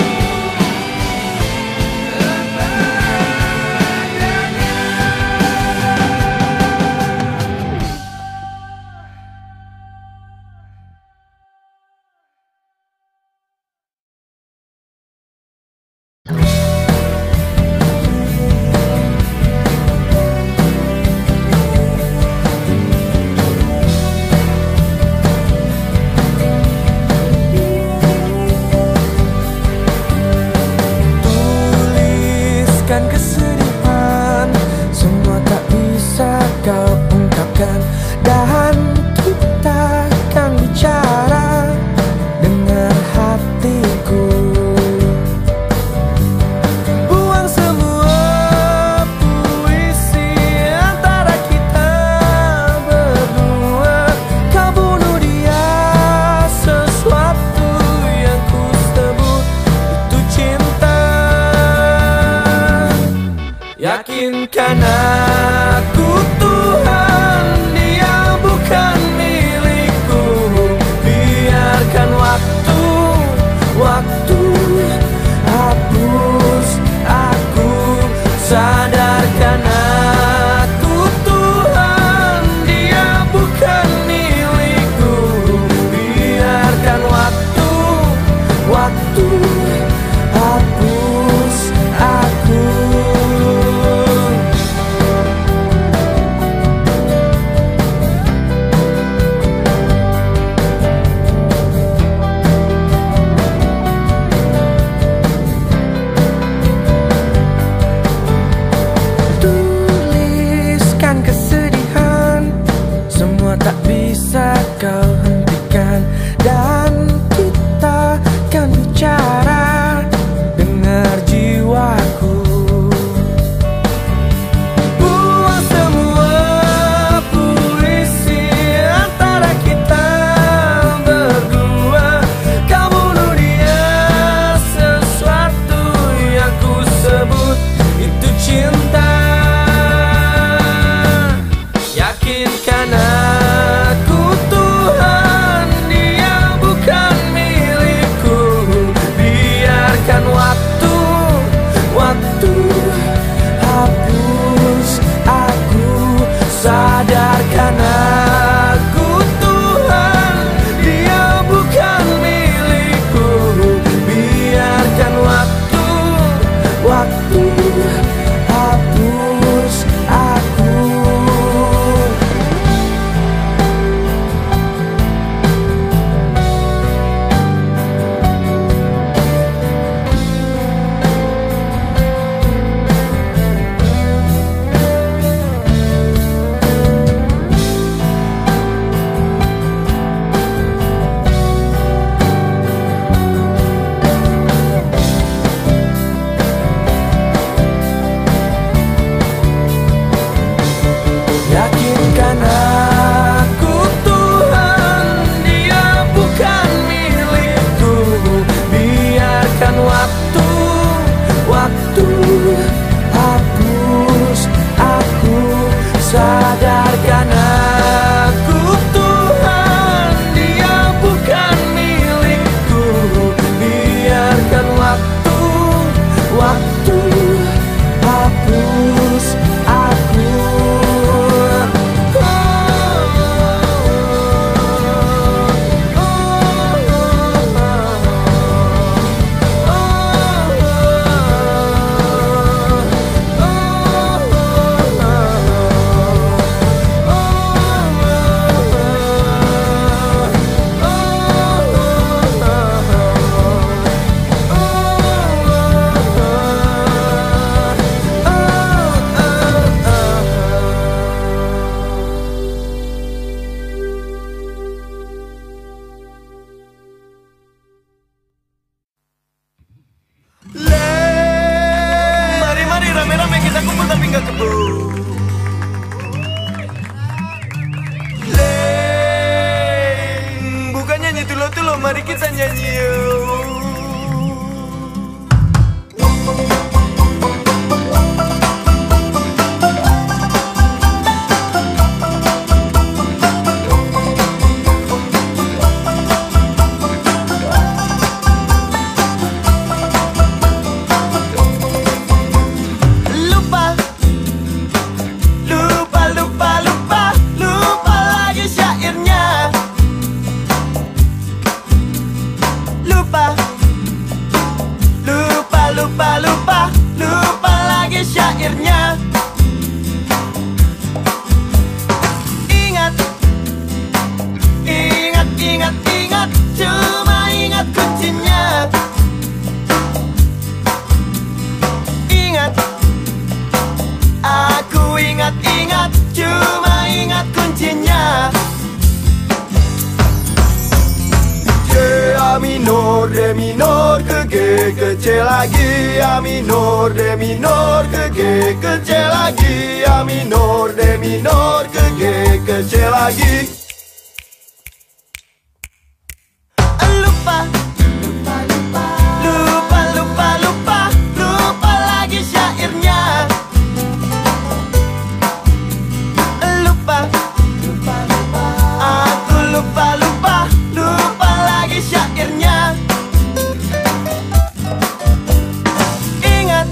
Tuliskan kesedihan, semua tak bisa kau ungkapkan, dan kita akan bicara dengan hatiku. Buang semua puisi antara kita berdua. Kau bunuh dia, sesuatu yang ku sebut itu cinta. Yakinkan aku Tuhan, dia bukan milikku. Biarkan waktu hapus aku. Sadarkan aku Tuhan, dia bukan milikku. Biarkan waktu hapus aku. itu loh, mari kita nyanyi yuk. Lupa lagi syairnya. Ingat, cuma ingat kuncinya. Ingat, aku ingat, cuma ingat kuncinya. A minor, D minor, ke G, ke C lagi. A minor, D minor, ke G, ke C lagi. A minor, D minor, ke G, ke C lagi. Lupa lagi syairnya. Aku lupa lagi syairnya. Ingat,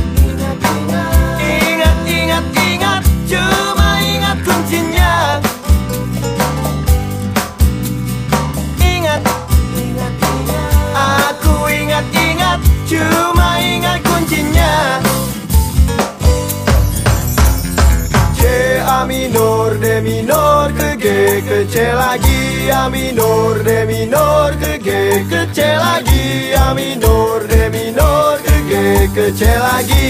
cuma ingat kuncinya. Ingat, aku ingat, cuma ingat kuncinya. A minor, D minor, ke G, ke C lagi. A minor, D minor, ke G, ke C lagi. A minor, D minor, ke G, ke C lagi.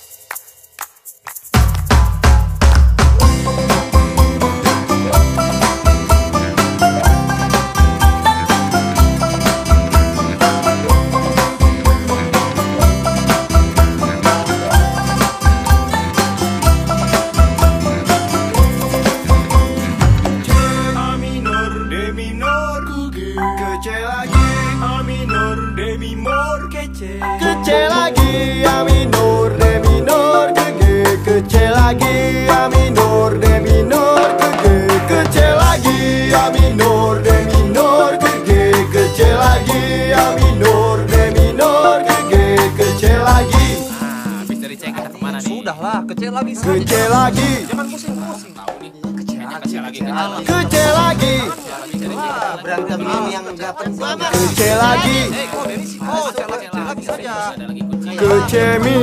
Kecil lagi, A minor, D minor, ke G, kecil lagi. A minor, D minor, ke G, kecil lagi. A minor, D minor, ke G, kecil lagi. A minor, D minor, ke G, kecil lagi. Habis dari cengkeh kemana nih? Sudahlah, kecil lagi. Kecil lagi. Jangan pusing-pusing. Tahu nih, kecil lagi. Kecil lagi. Berantem ini yang enggak penting. Kecil lagi. Oh, kecil lagi saja. Kecemi.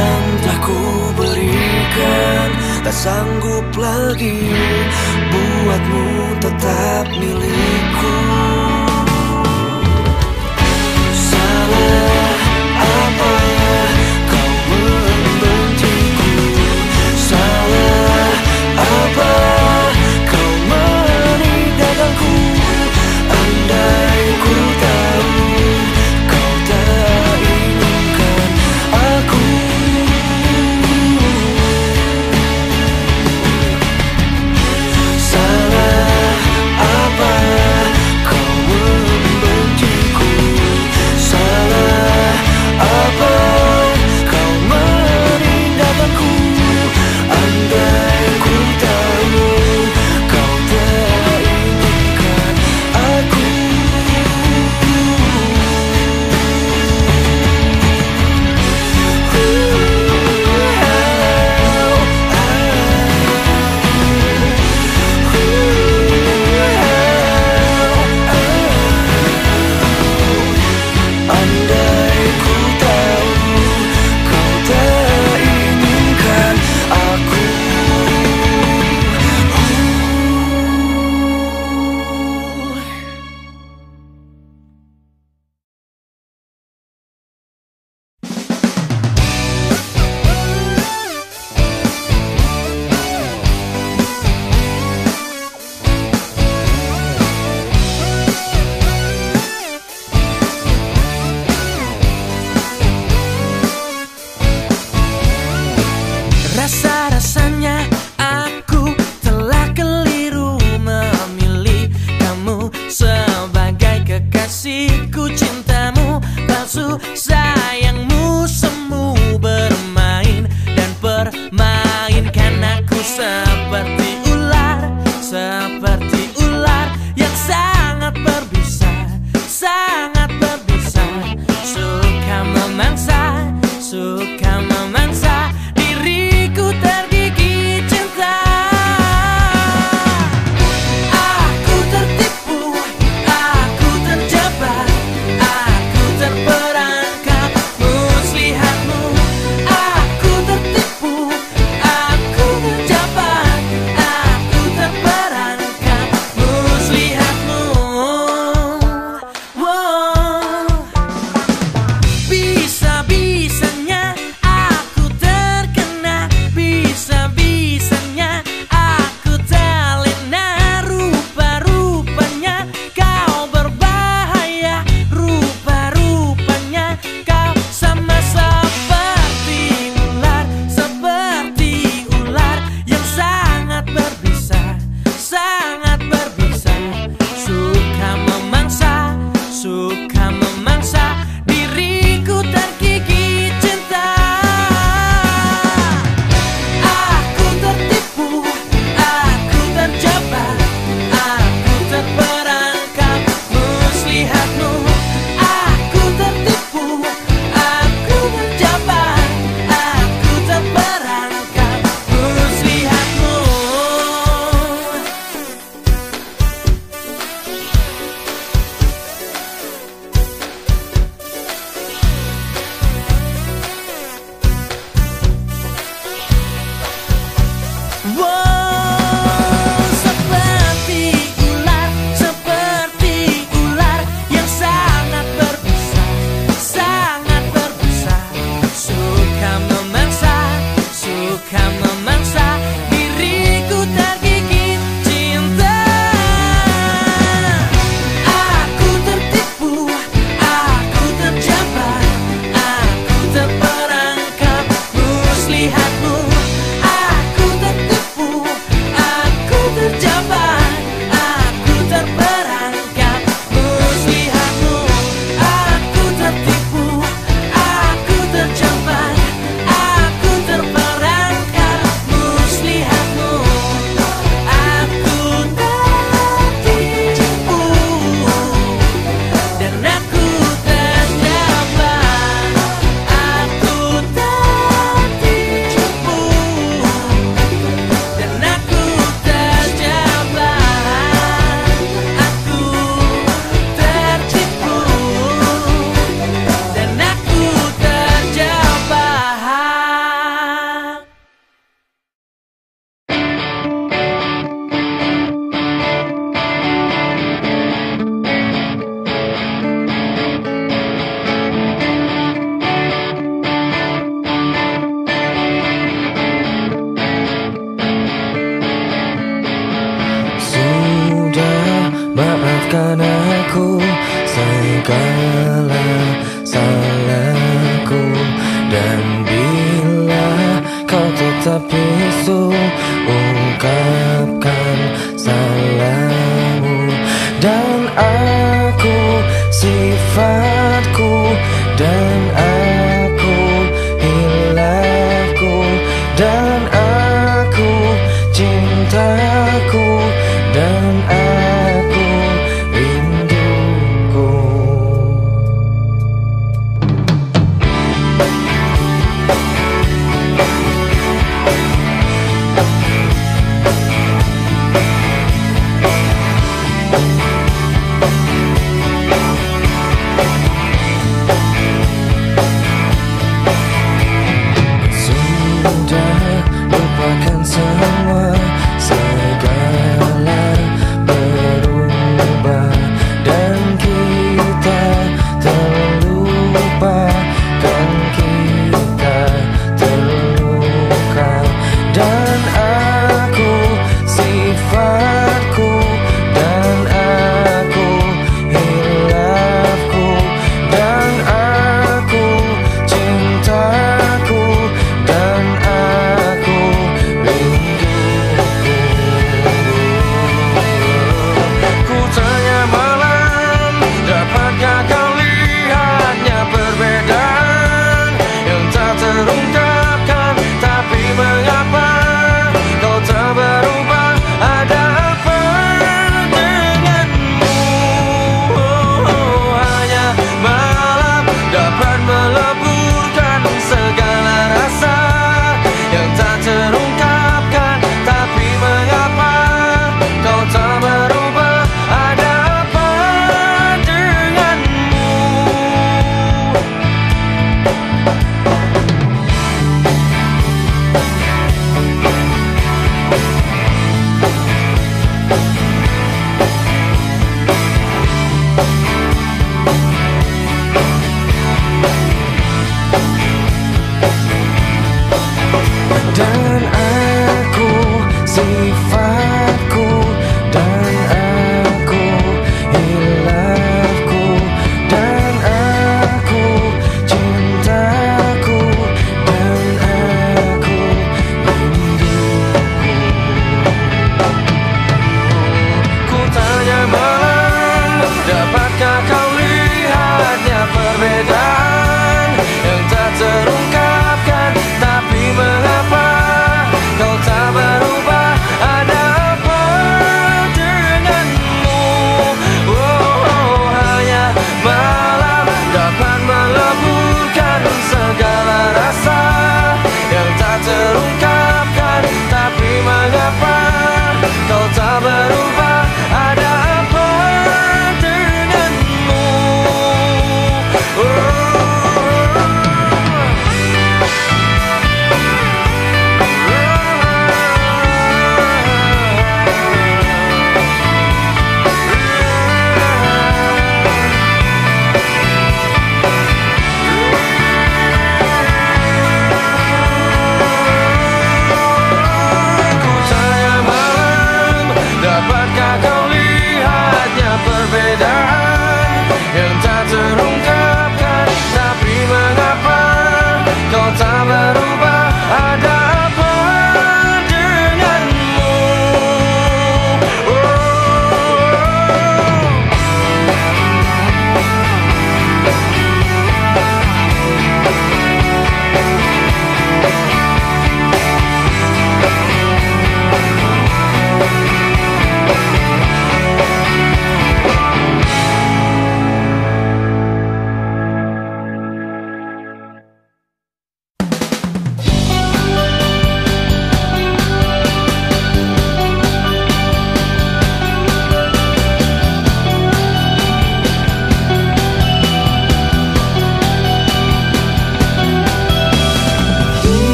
yang telah ku berikan, tak sanggup lagi buatmu tetap milikku. Salah apa kau membenciku? Salah apa kau meninggalkanku? Andai ku tahu kau tak inginkan aku. Salah apa kau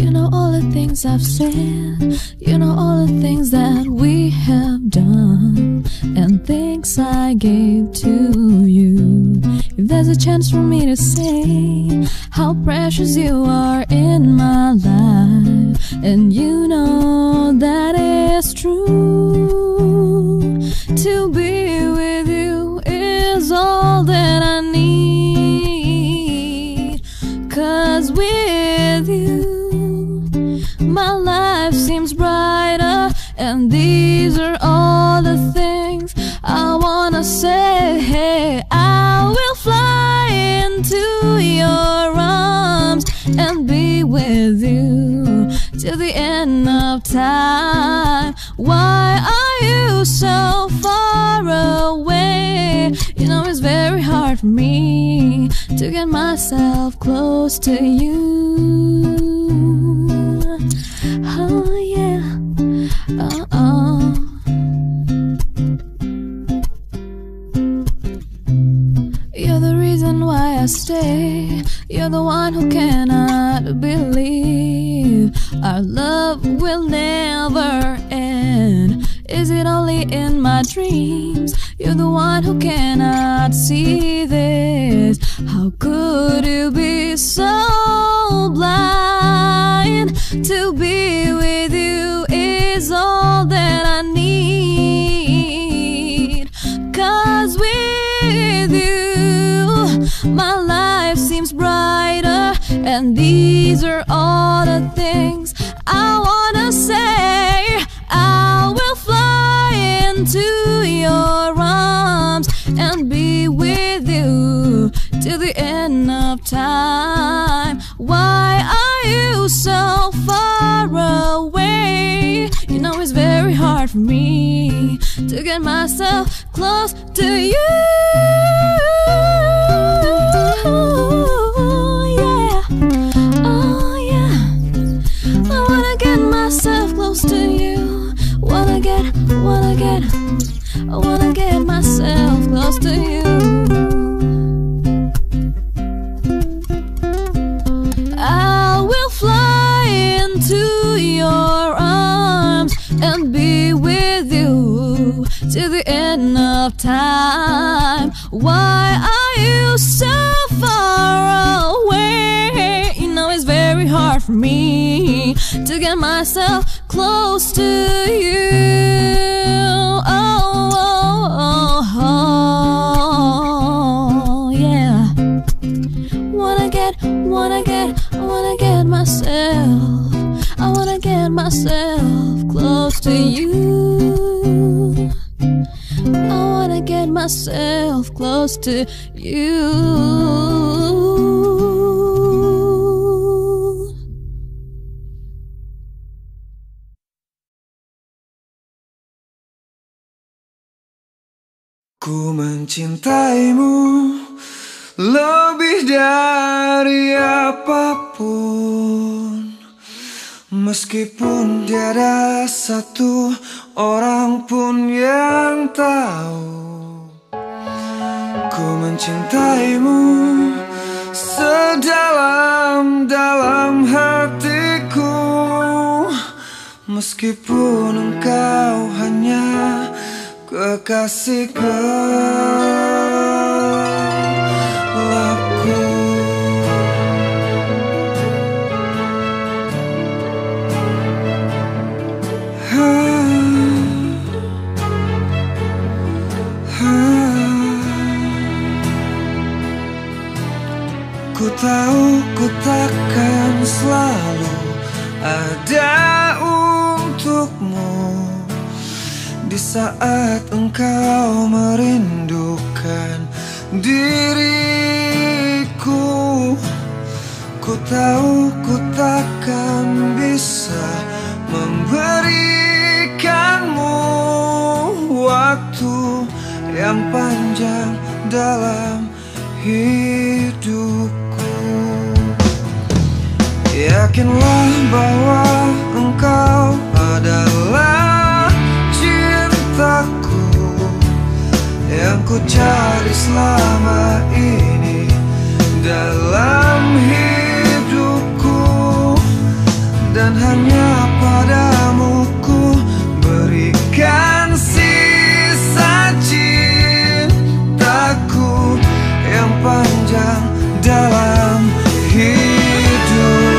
You know all the things I've said, you know all the things that we have done, and things I gave to you. If there's a chance for me to say how precious you are in my life, and you know that is true, to be with you is all that I need. 'Cause with you my life seems brighter, and these are all the things I wanna say. Hey, I will fly into your arms and be with you till the end of time. Why are you so far away? You know it's very hard for me to get myself close to you. Oh yeah, You're the reason why I stay. You're the one who cannot believe our love will never end. Is it only in my dreams? You're the one who cannot see this. How could you be so blind? To be with you is all that I need. 'Cause with you my life seems brighter, and these are all the things I wanna say. I will fly into your arms and be with you till the end of time. Why are you so far away? You know it's very hard for me to get myself close to you. Yeah, oh yeah, I wanna get myself close to you. I wanna get myself close to you. I will fly into your arms and be with you till the end of time. Why are you so far away? You know it's very hard for me to get myself close to you. Oh, yeah. I wanna get myself close to you. I wanna get myself close to you. Ku mencintaimu lebih dari apapun, meskipun tiada satu orang pun yang tahu. Ku mencintaimu sedalam-dalam hatiku, meskipun engkau hanya kekasih gelapku. Ku tahu ku takkan selalu ada untukmu di saat engkau merindukan diriku. Ku tahu ku takkan bisa memberikanmu waktu yang panjang dalam hidupku. Yakinlah bahwa engkau adalah cintaku yang ku cari selama ini dalam hidupku. dan hanya padamu ku berikan sisa cintaku yang panjang dalam hidupku.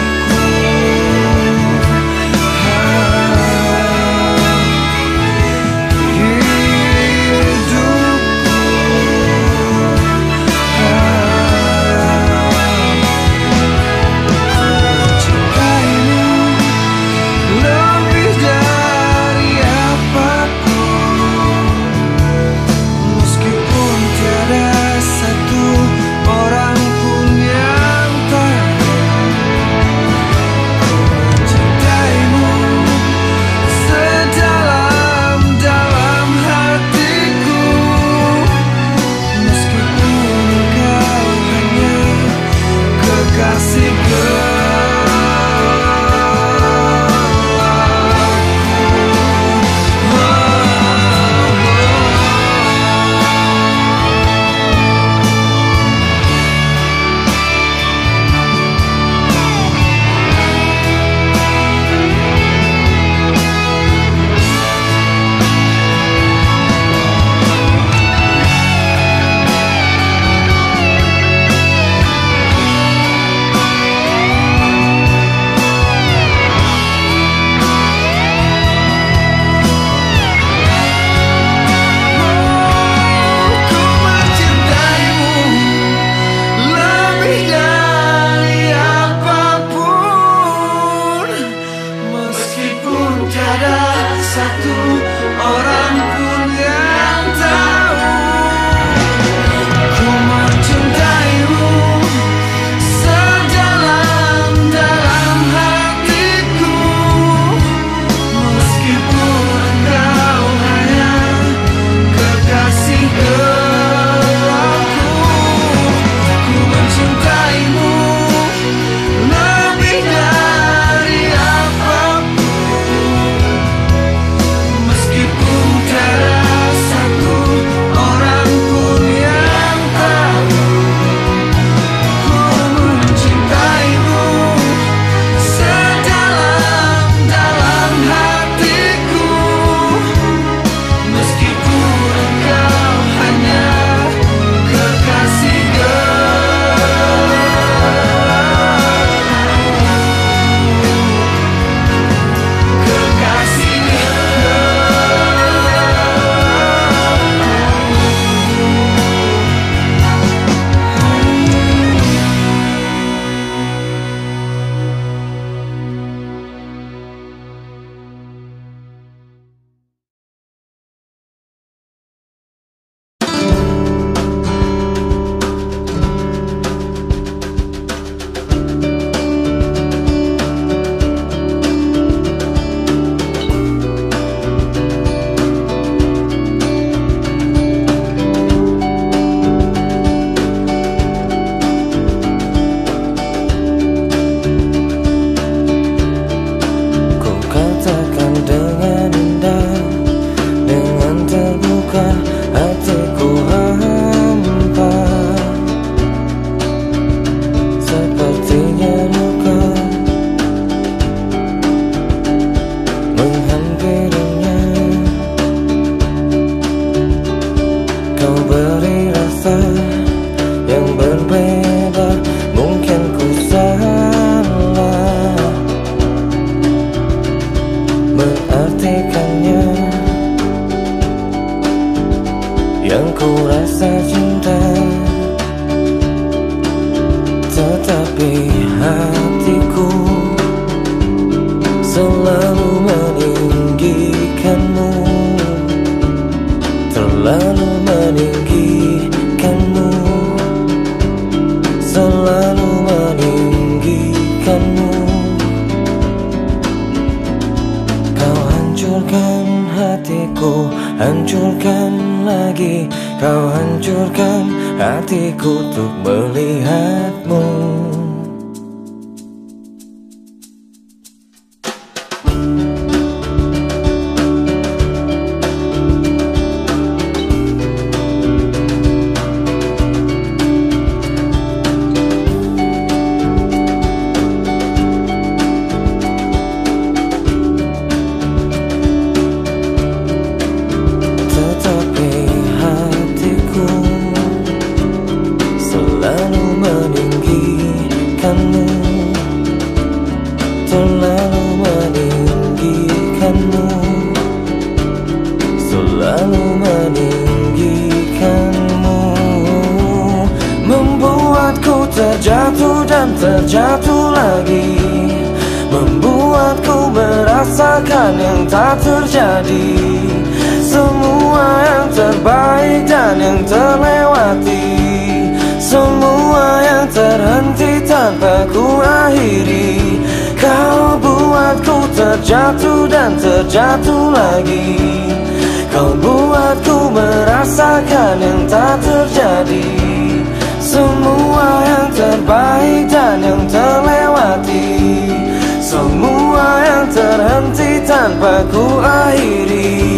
merasakan yang tak terjadi. Semua yang terbaik dan yang terlewati, semua yang terhenti tanpa ku akhiri. Kau buatku terjatuh dan terjatuh lagi. Kau buatku merasakan yang tak terjadi. Semua yang terbaik dan yang terlewati, semua yang terhenti tanpa ku akhiri.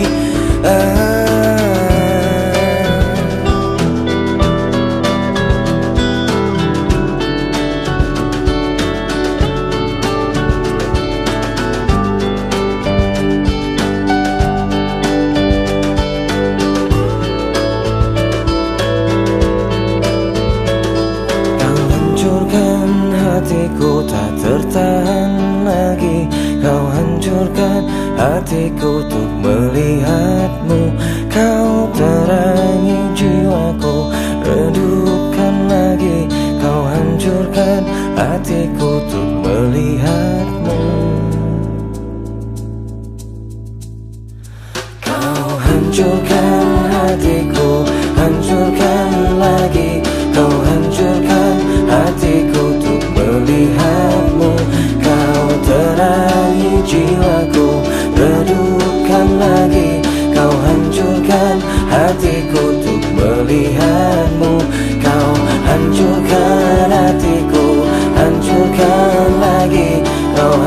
Hatiku tak tertahan lagi. Kau hancurkan hatiku untuk melihatmu. Kau terangi jiwaku, redupkan lagi. Kau hancurkan hatiku untuk melihatmu. Kau hancurkan hatiku, hancurkan lagi. Kau hancurkan hatiku untuk melihatmu. Kau terangi jiwaku, redupkan lagi. Kau hancurkan hatiku untuk melihatmu. Kau hancurkan hatiku, hancurkan lagi. Kau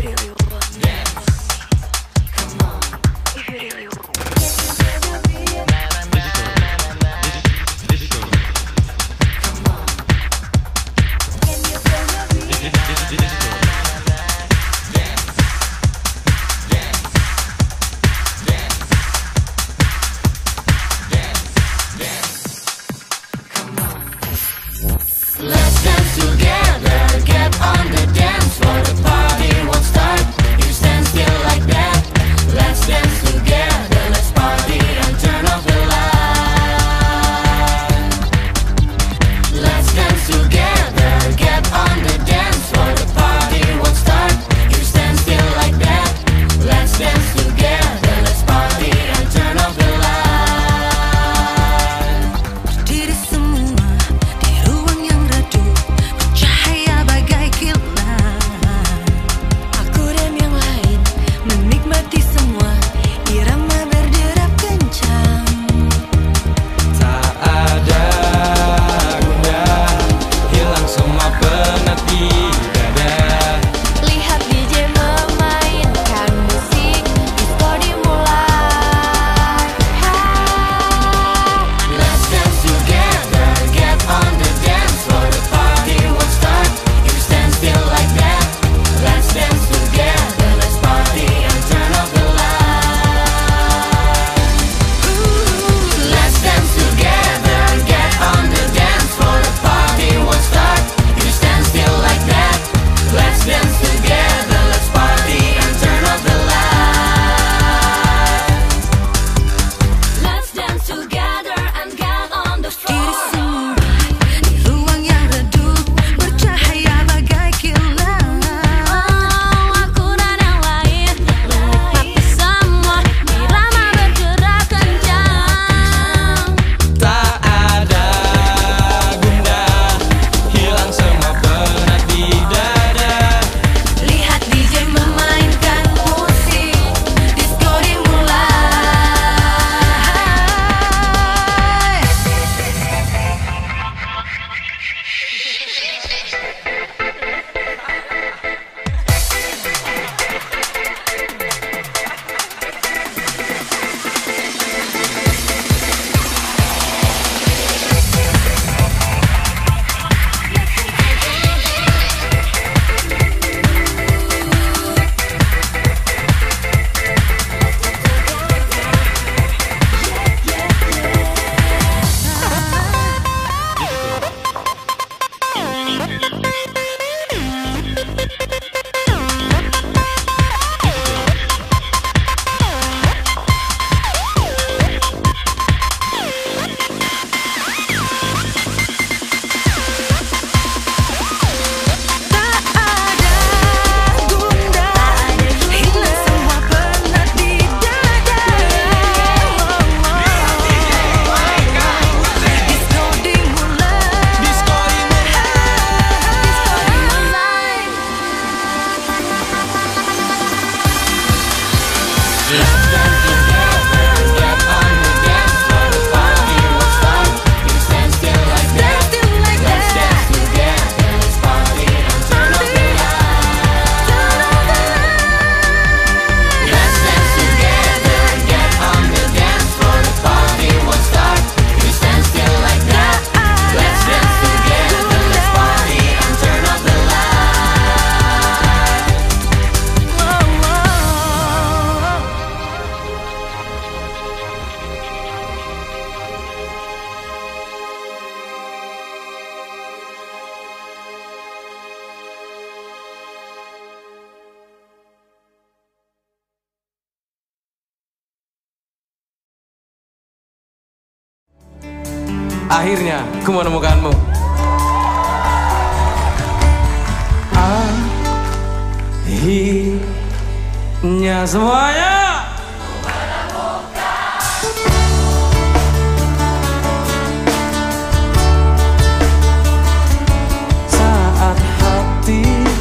Let's dance together, get on the dance floor. The party won't start, you stand still like that. Let's dance together, let's party and turn off the light. Let's dance together, get on the dance floor. The party won't start, you stand still like that. Let's dance together, let's party and turn off the light. Diri semua di ruang yang redup, bercahaya bagai kilat. Aku dan yang lain menikmati semua, irama berderap kencang. Tak ada guna, hilang semua penat di dada. Lihat DJ memainkan musik, disco dimulai. Let's dance together, get on the dance floor. The party won't start, you stand still like that. Let's dance together, let's party and turn off the light. Let's dance together, get on the dance floor. The party won't start, you stand still like that. Let's dance together, let's party and turn off the light. Let's dance together and get on the floor. Diri semua di ruang yang redup, bercahaya bagai kilat. Aku dan yang lain menikmati semua, irama bergerak kencang. Tak ada guna, hilang semua penat di dada. Lihat DJ memainkan musik, disco Akhirnya ku menemukanmu. Akhirnya semuanya. Saat hati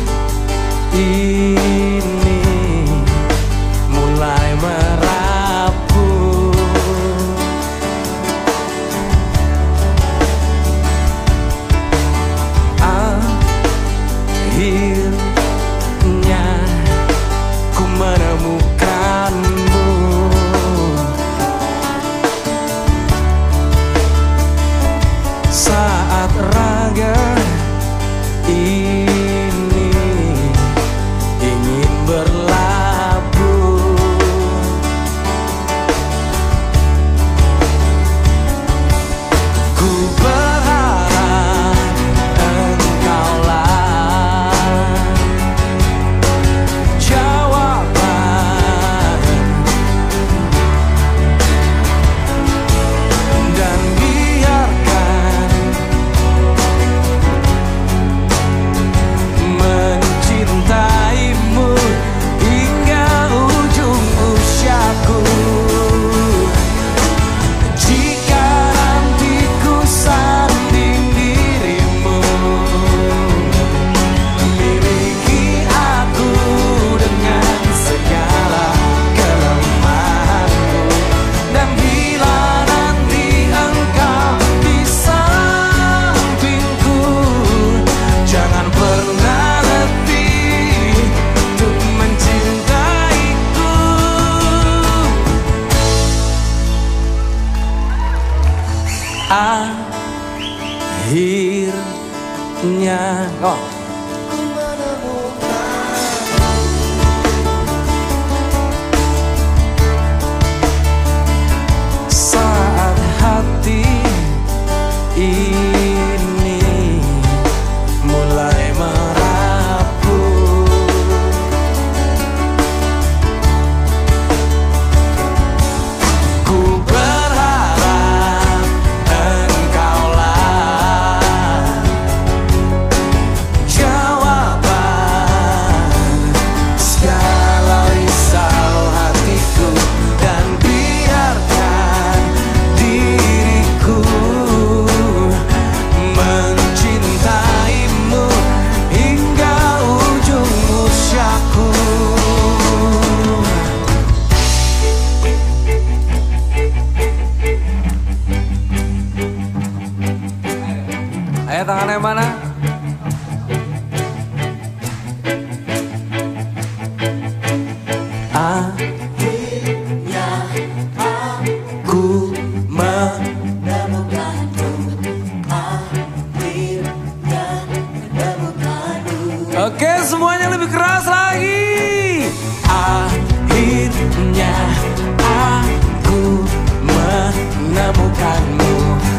ini mulai merapuh, akhirnya Oke, semuanya lebih keras lagi. Akhirnya aku menemukanmu.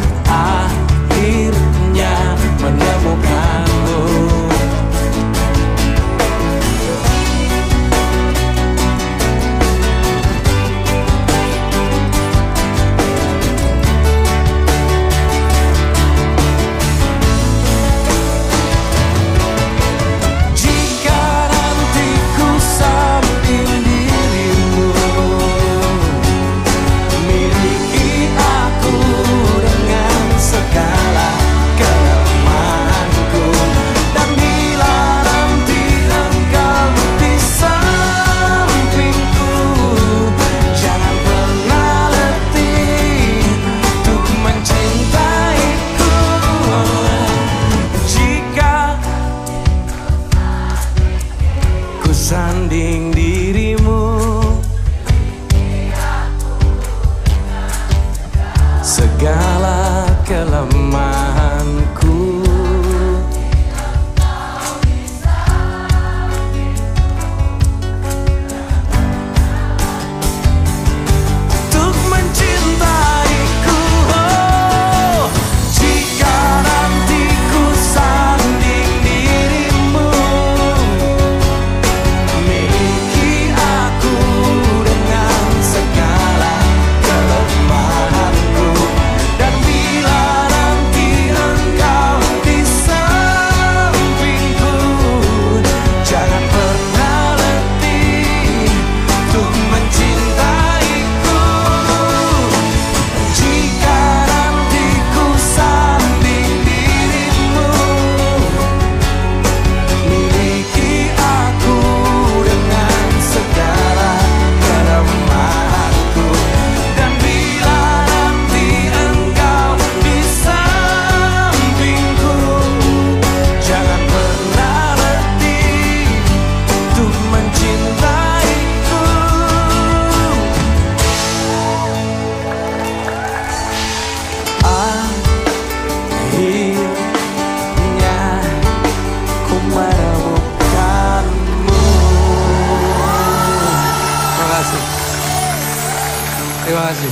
Akhirnya menemukanmu. Sanding dirimu, segala kelemahanku. Untuk mencintaiku, oh, jika nanti ku sanding dirimu, miliki aku dengan segala kelemahanku. Dan bila nanti engkau di sampingku, jangan pernah letih untuk mencintaiku. Jika nanti ku sanding dirimu, miliki aku dengan segala kelemahanku. Dan bila nanti engkau di sampingku, jangan pernah letih untuk mencintaiku. Akhirnya ku menemukanmu. Terima kasih. Terima kasih.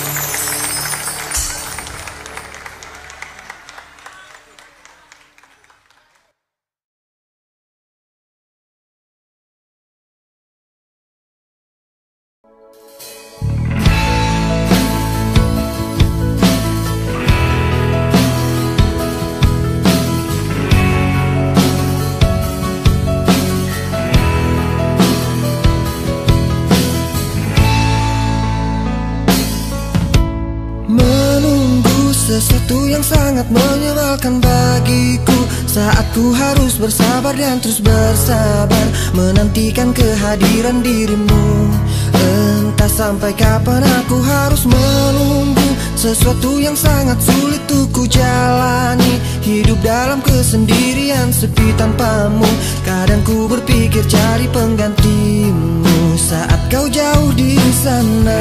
Menunggu sesuatu yang sangat menyebalkan bagiku, saat ku harus bersabar dan terus bersabar menantikan kehadiran dirimu. Entah sampai kapan aku harus menunggu sesuatu yang sangat sulit untuk ku jalani. Hidup dalam kesendirian sepi tanpamu, kadang ku berpikir cari penggantimu saat kau jauh di sana.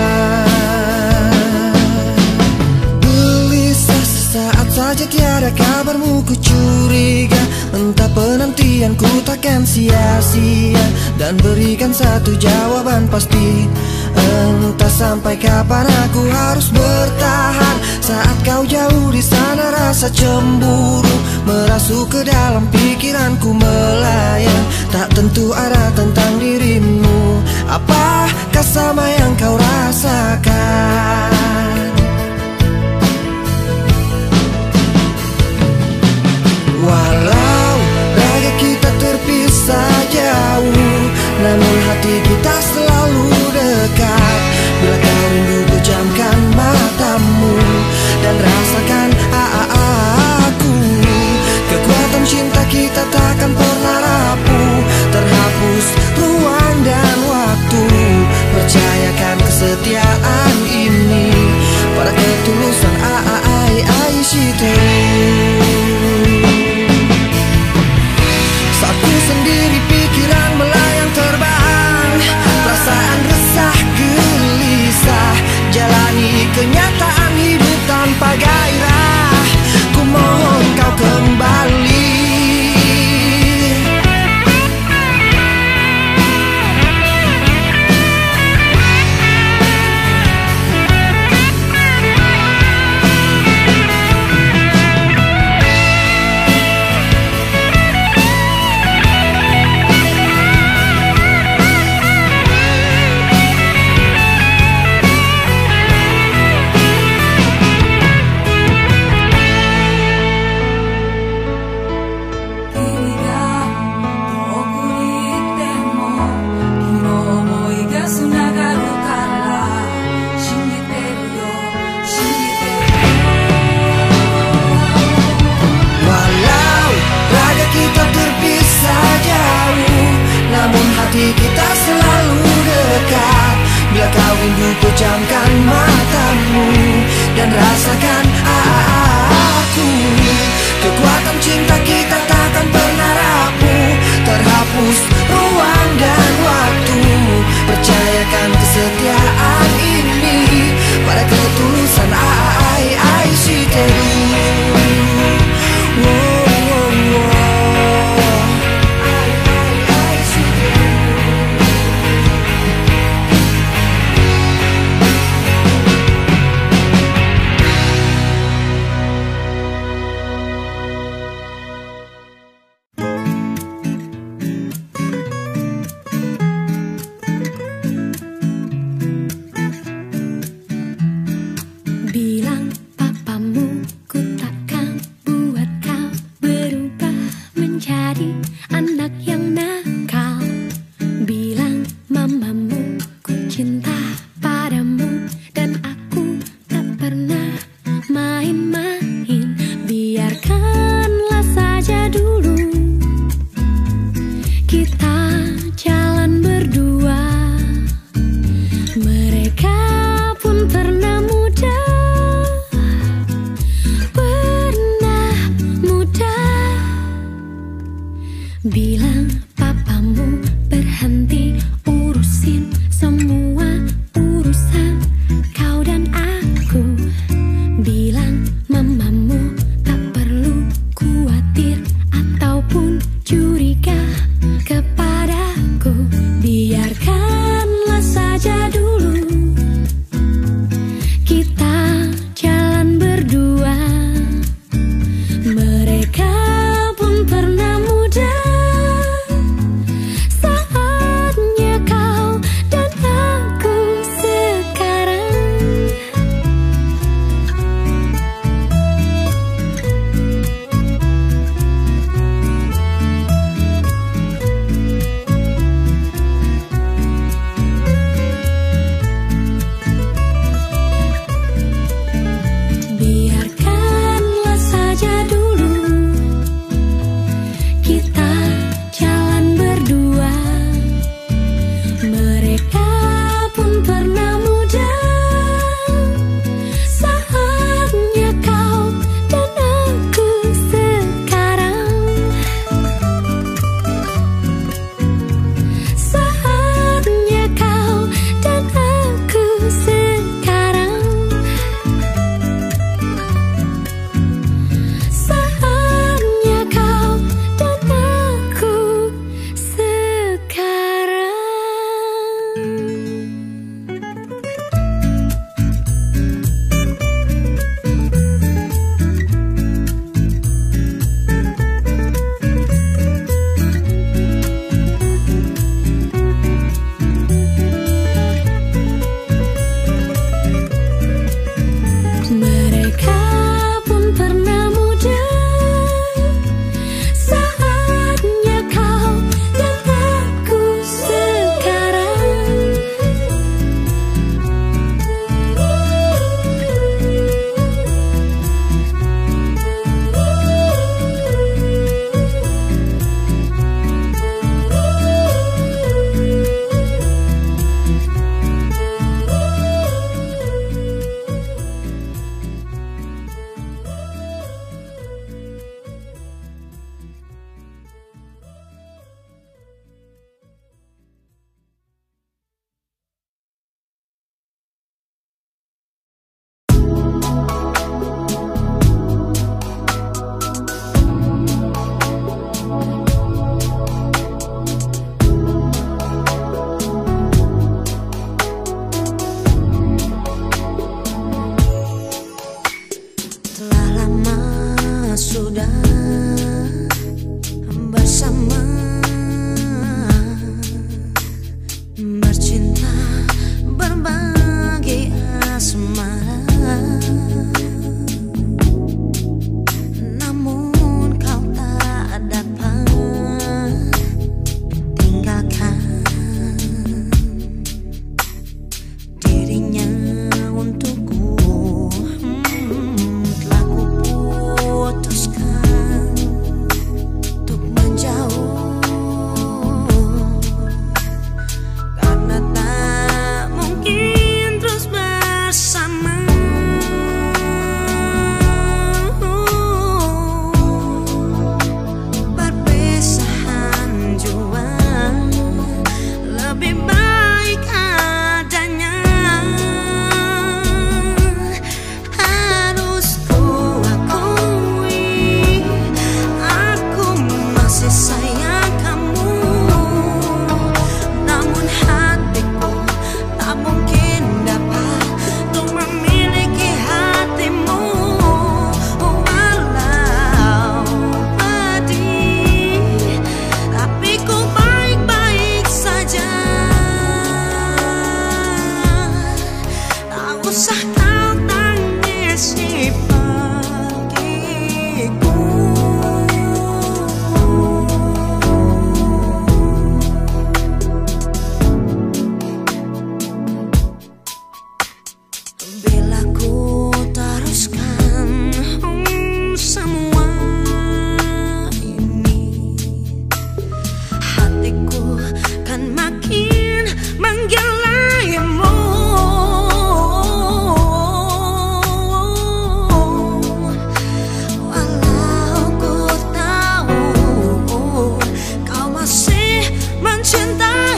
Saat saja tiada kabarmu ku curiga, entah penantianku takkan sia-sia, dan berikan satu jawaban pasti. Entah sampai kapan aku harus bertahan saat kau jauh di sana. Rasa cemburu merasuk ke dalam pikiranku melayang, tak tentu arah tentang dirimu. Apakah sama yang kau rasakan? Walau raga kita terpisah jauh, namun hati kita selalu dekat. Bila kau rindu pejamkan matamu dan rasakan aku. Kekuatan cinta kita takkan pernah rapuh, terhapus ruang dan waktu. Percayakan kesetiaan ini pada ketulusan Saat ku sendiri pikiran melayang terbang, perasaan resah gelisah, jalani kenyataan hidup tanpa gairah. Ku mohon kau kembali,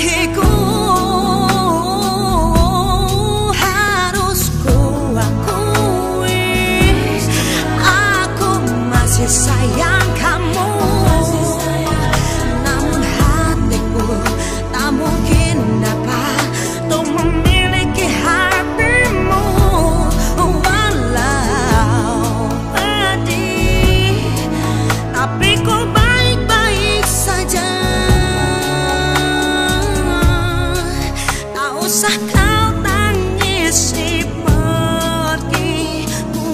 bagiku. Harus ku akui, aku masih sayang kamu. Namun hatiku tak mungkin dapat untuk memiliki hatimu. Walau pedih, tapi ku baik-baik saja. Tak usah kau tangisi pergiku.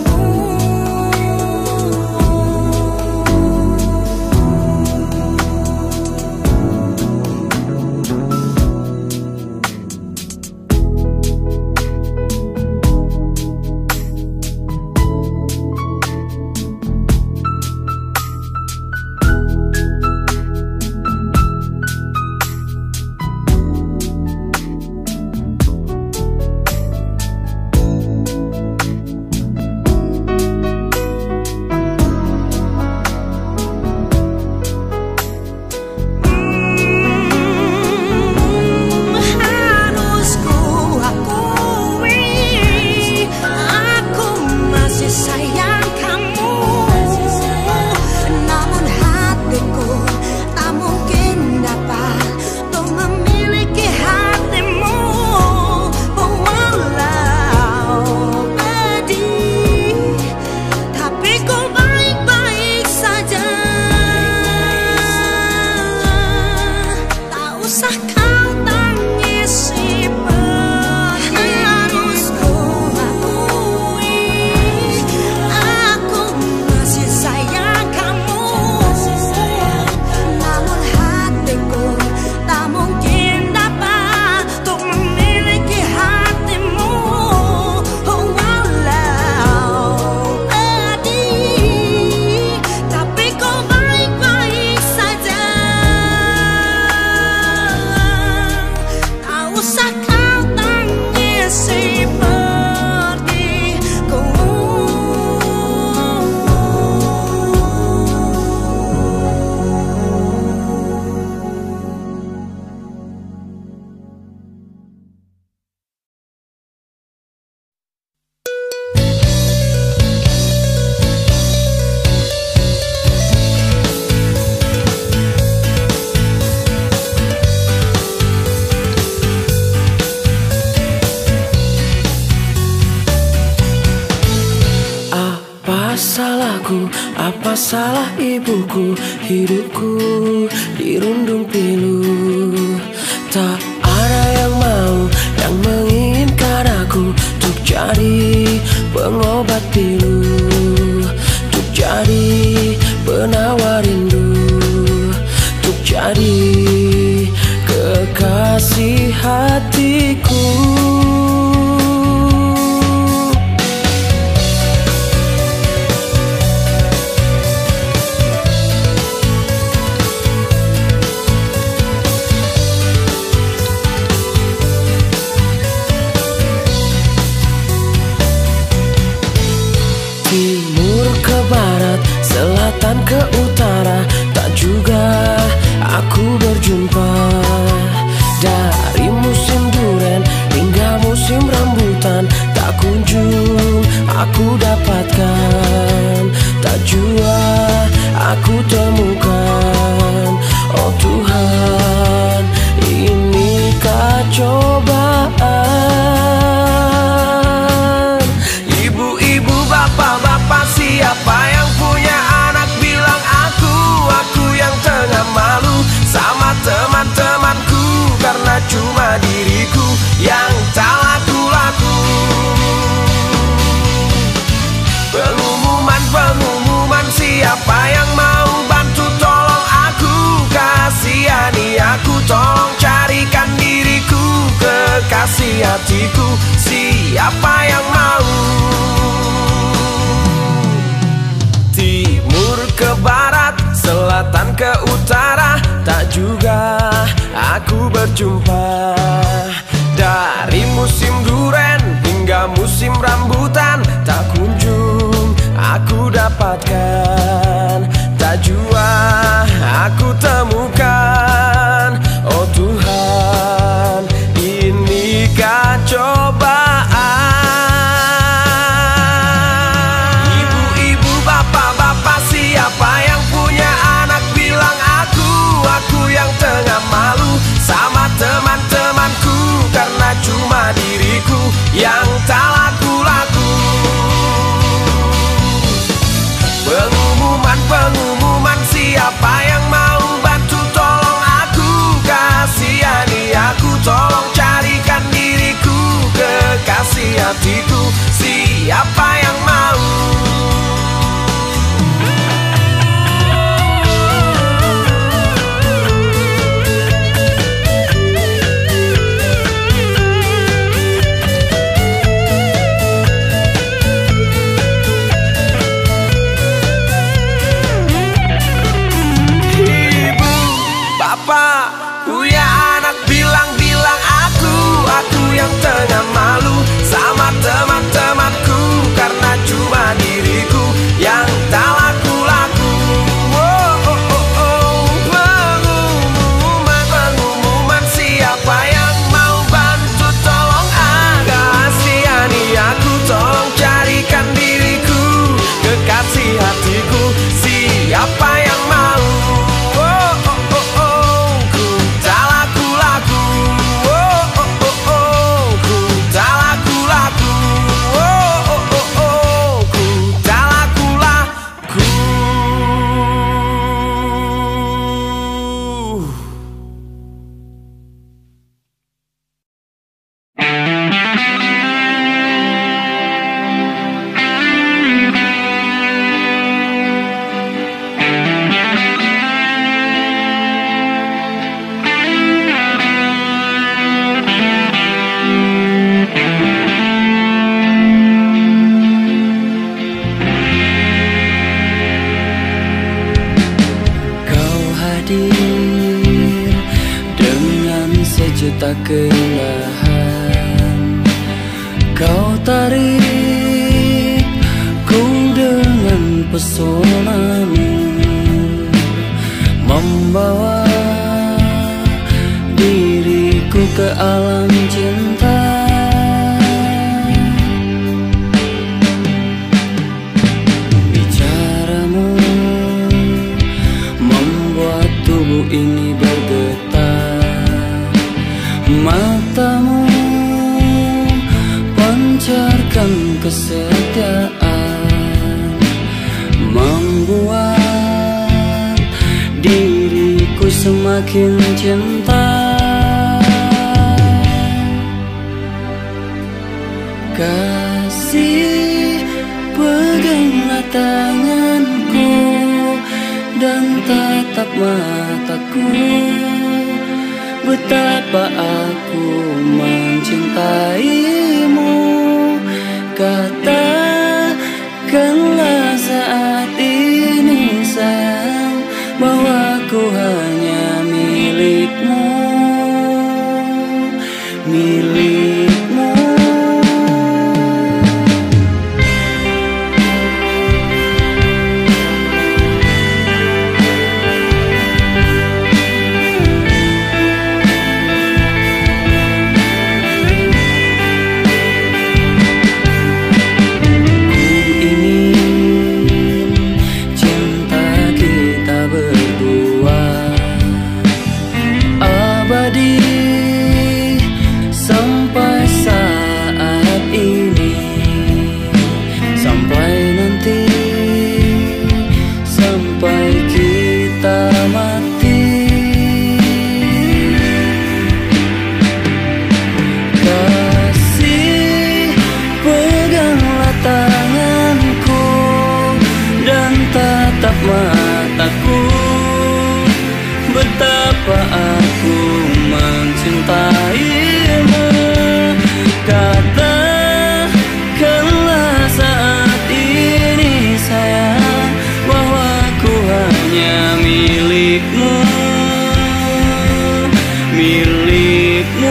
Harus ku akui, aku masih sayang kamu. Namun hatiku tak mungkin dapat untuk memiliki hatimu. Walau pedih, tapi ku baik-baik saja. Tak usah kau tangisi pergi. Harus ku akui, aku masih sayang kamu. Namun hatiku tak mungkin dapat untuk memiliki hatimu. Walau pedih, tapi ku baik-baik saja. Tak usah kau tangisi pergiku. Apa salahku, apa salah ibuku? Hidupku dirundung pilu. Tak ada yang mau, yang menginginkan aku untuk jadi pengobat pilu, untuk jadi penawar rindu, untuk jadi kekasih hatiku. Timur ke barat, selatan ke utara, tak juga aku berjumpa. Dari musim duren hingga musim rambutan, tak kunjung aku dapatkan, tak jua aku temukan. Oh Tuhan, inikah cobaan? Ibu-ibu, bapak-bapak, siapa yang punya anak bilang aku yang tengah malu sama teman-temanku, karena cuma diriku yang tak laku-laku. Pengumuman, siapa yang mau bantu tolong aku? Kasihani aku, tolong carikan diriku kekasih hatiku. Siapa yang mau? Timur ke barat, selatan ke utara, tak juga aku berjumpa. Dari musim duren hingga musim rambutan, tak kunjung aku dapatkan, tak jua aku temukan. Oh Tuhan, punya anak bilang-bilang aku yang tengah malu sama teman-temanku karena cuma diriku yang tak laku-laku. Pengumuman siapa yang mau bantu tolong kasihani aku, tolong carikan diriku kekasih hatiku siapa yang mau. Ku tak laku-laku, ku tak laku-laku, ku tak laku-laku. Kau hadir dengan sejuta keindahan. Kau tarik ku dengan pesonamu, membawa diriku ke alam cinta. Bicaramu membuat tubuh ini bergetar. Matamu pancarkan kesetiaan, membuat diriku semakin cinta. Kasih, peganglah tanganku dan tatap mataku. Betapa aku mencintaimu. Katakanlah saat ini sayang bahwa ku hanya milikmu, milikmu. Sampai saat ini, sampai nanti, sampai kita mati. Kasih, peganglah tanganku dan tatap mataku. Betapa aku mencintaimu. Katakanlah saat ini sayang bahwa ku hanya milikmu, milikmu.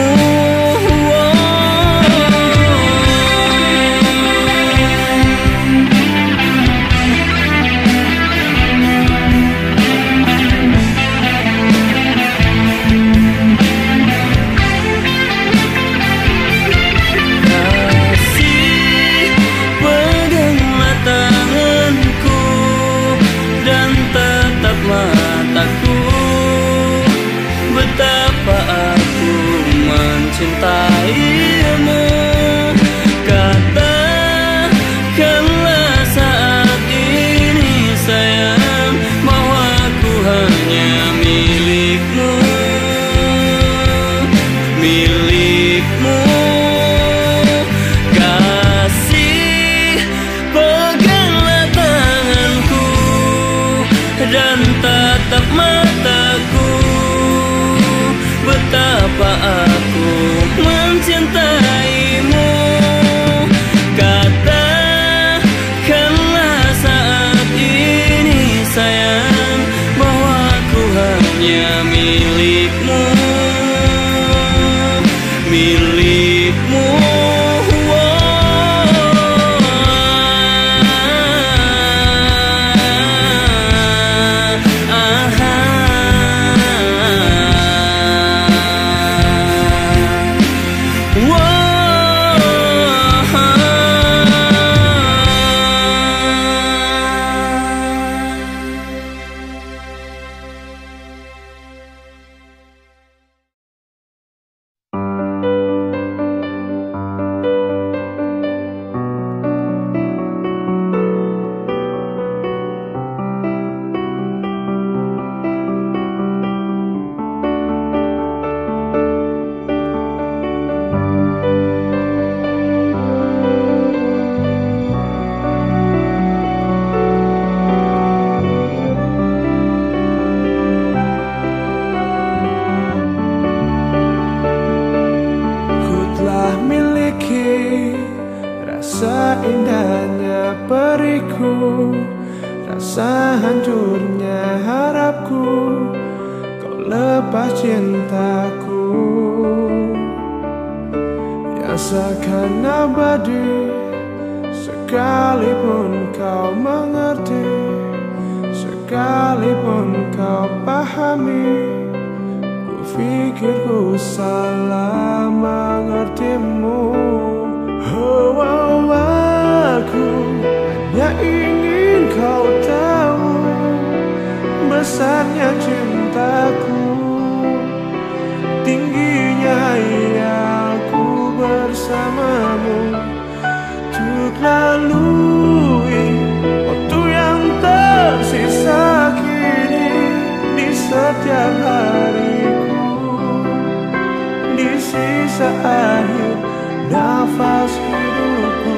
Mataku, betapa aku mencintaimu. Katakanlah saat ini sayang bahwa ku hanya milikmu, milikmu. Kasih, peganglah tanganku dan tatap mataku. Betapa aku beriku, rasa hancurnya harapku, kau lepas cintaku yang seakan abadi. Sekalipun kau mengerti, sekalipun kau pahami, ku pikir ku salah mengertimu. Oh, oh, aku hanya ingin kau tahu besarnya cintaku, tingginya aku bersamamu, untuk lalui waktu yang tersisa kini di setiap hariku, di sisa akhir nafas hidupku.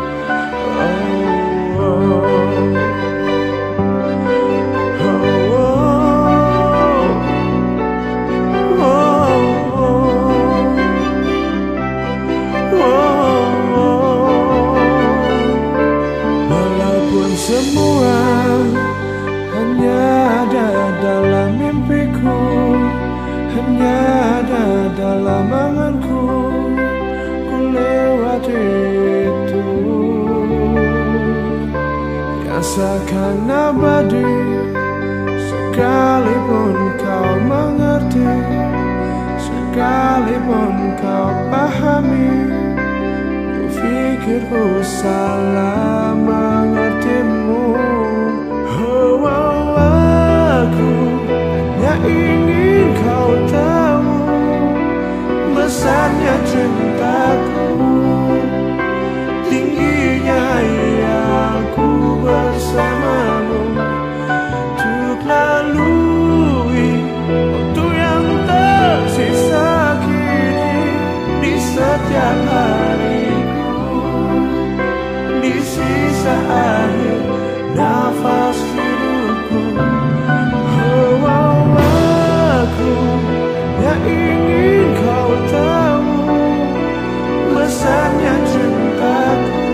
Semua hanya ada dalam mimpiku, hanya ada dalam anganku, ku lewati itu yang seakan abadi. Sekalipun kau mengerti, sekalipun kau pahami, ku pikir ku salah mengertimu. Oh, oh, aku hanya ingin kau tahu besarnya cintaku, tingginya aku bersamamu, untuk lalui waktu yang tersisa kini di setiap hariku, di sisa akhir nafas hidupku. Oh, oh, aku hanya ingin kau tahu besarnya cintaku,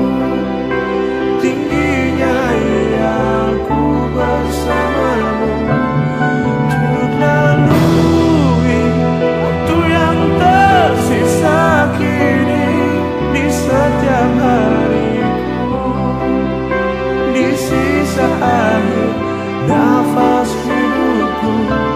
tingginya aku bersamamu, untuk lalui waktu yang tersisa kini di setiap hariku, di sisa akhir nafas hidupku.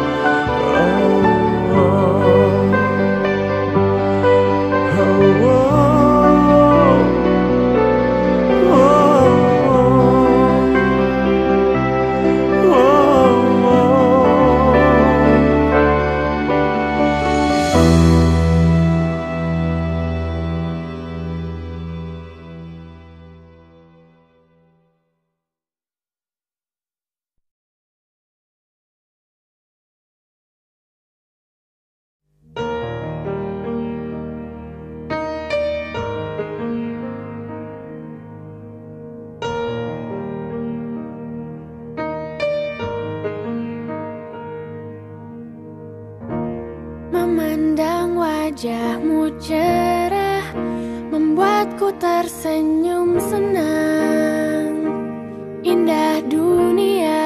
Memandang wajahmu cerah membuatku tersenyum senang. Indah dunia,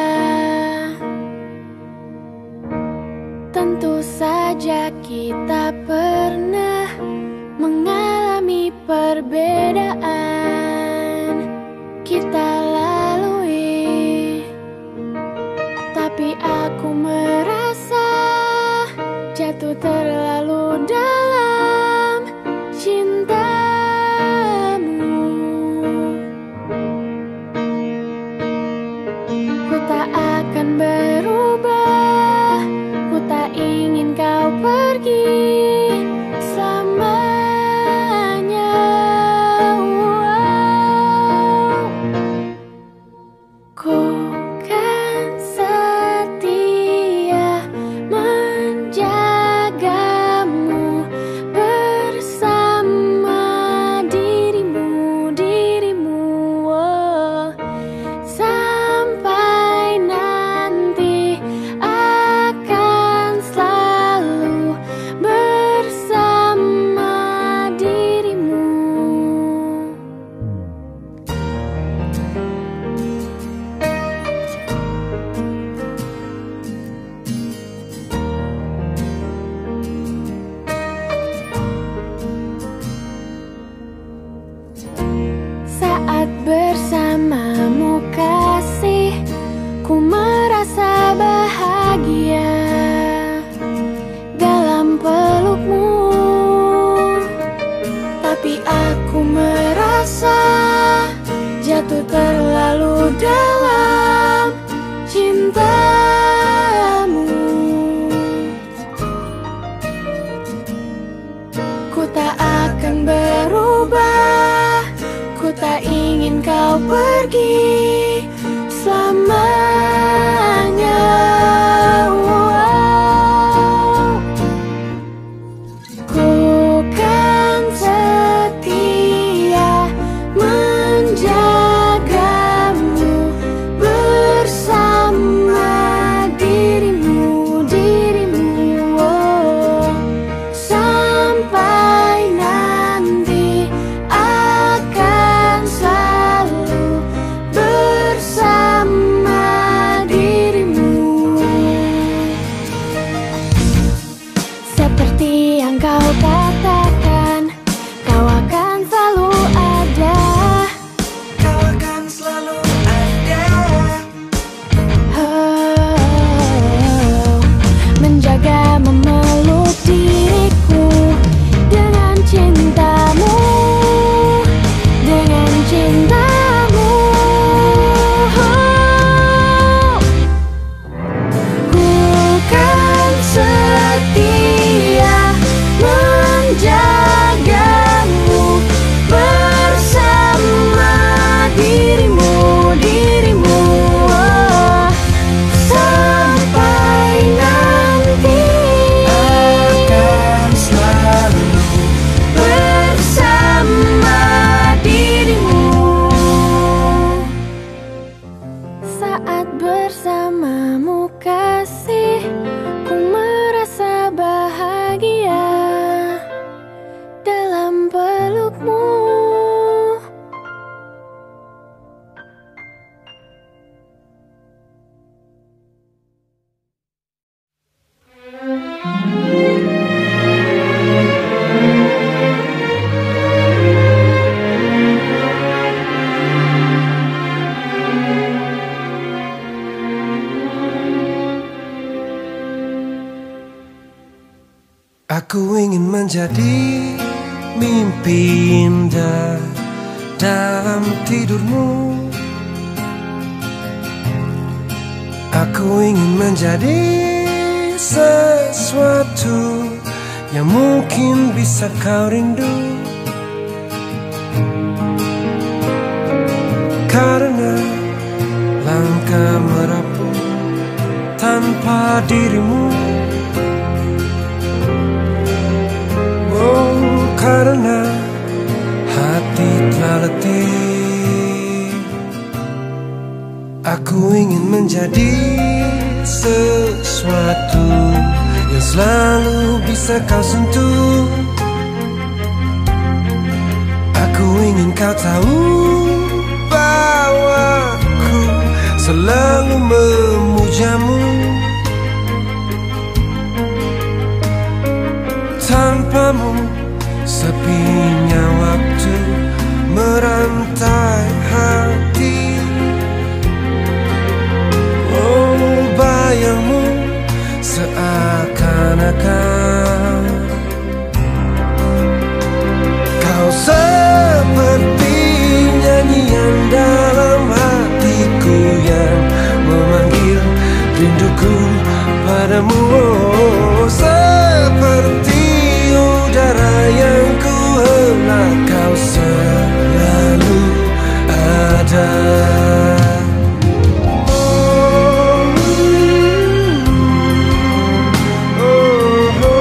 tentu saja kita pernah mengalami perbedaan kita lalui, tapi aku merasa jatuh terlalu dalam cintamu. Ku tak akan berubah, ku tak ingin kau pergi selamanya. Ku kan setia menjagamu bersama dirimu, oh, sampai nanti akan selalu jatuh terlalu dalam cintamu. Ku tak akan berubah, ku tak ingin kau pergi selamanya. Ku kan setia menjagamu bersama dirimu, oh. Sampai nanti akan selalu bersama dirimu. Seperti yang kau katakan, kau akan selalu ada. Kau akan selalu ada. Oh, menjaga, memeluk diriku dengan cintamu, dengan cintamu. Oh, ku kan setia menjagamu bersama dirimu, oh. Sampai nanti akan selalu bersama dirimu. Saat bersamamu kasih, ku merasa bahagia dalam pelukmu. Aku ingin menjadi mimpi indah dalam tidurmu. Aku ingin menjadi sesuatu yang mungkin bisa kau rindu. Karena langkah merapuh tanpa dirimu. Oh, karena hati telah letih. Aku ingin menjadi sesuatu yang selalu bisa kau sentuh. Aku ingin kau tahu bahwa aku selalu memujamu. Tanpamu sepinya waktu merantai hati. Oh, bayangmu seakan-akan kau seperti nyanyian dalam hatiku yang memanggil rinduku padamu. Oh, seperti udara yang ku hela, kau selalu ada. Oh, oh, oh.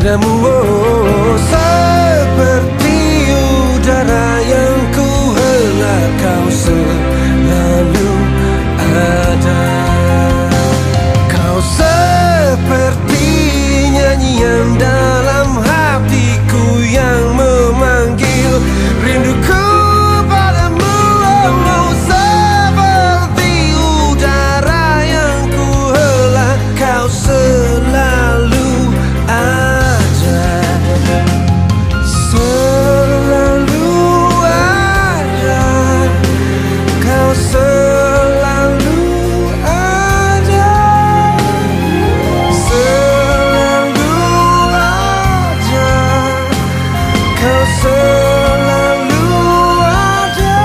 padamu, oh, seperti udara yang ku hela, kau selalu ada. Kau seperti nyanyian dalam hatiku yang memanggil rinduku padamu, oh, seperti udara yang ku hela, kau selalu ada. Selalu ada, kau selalu ada. Selalu ada, kau selalu ada.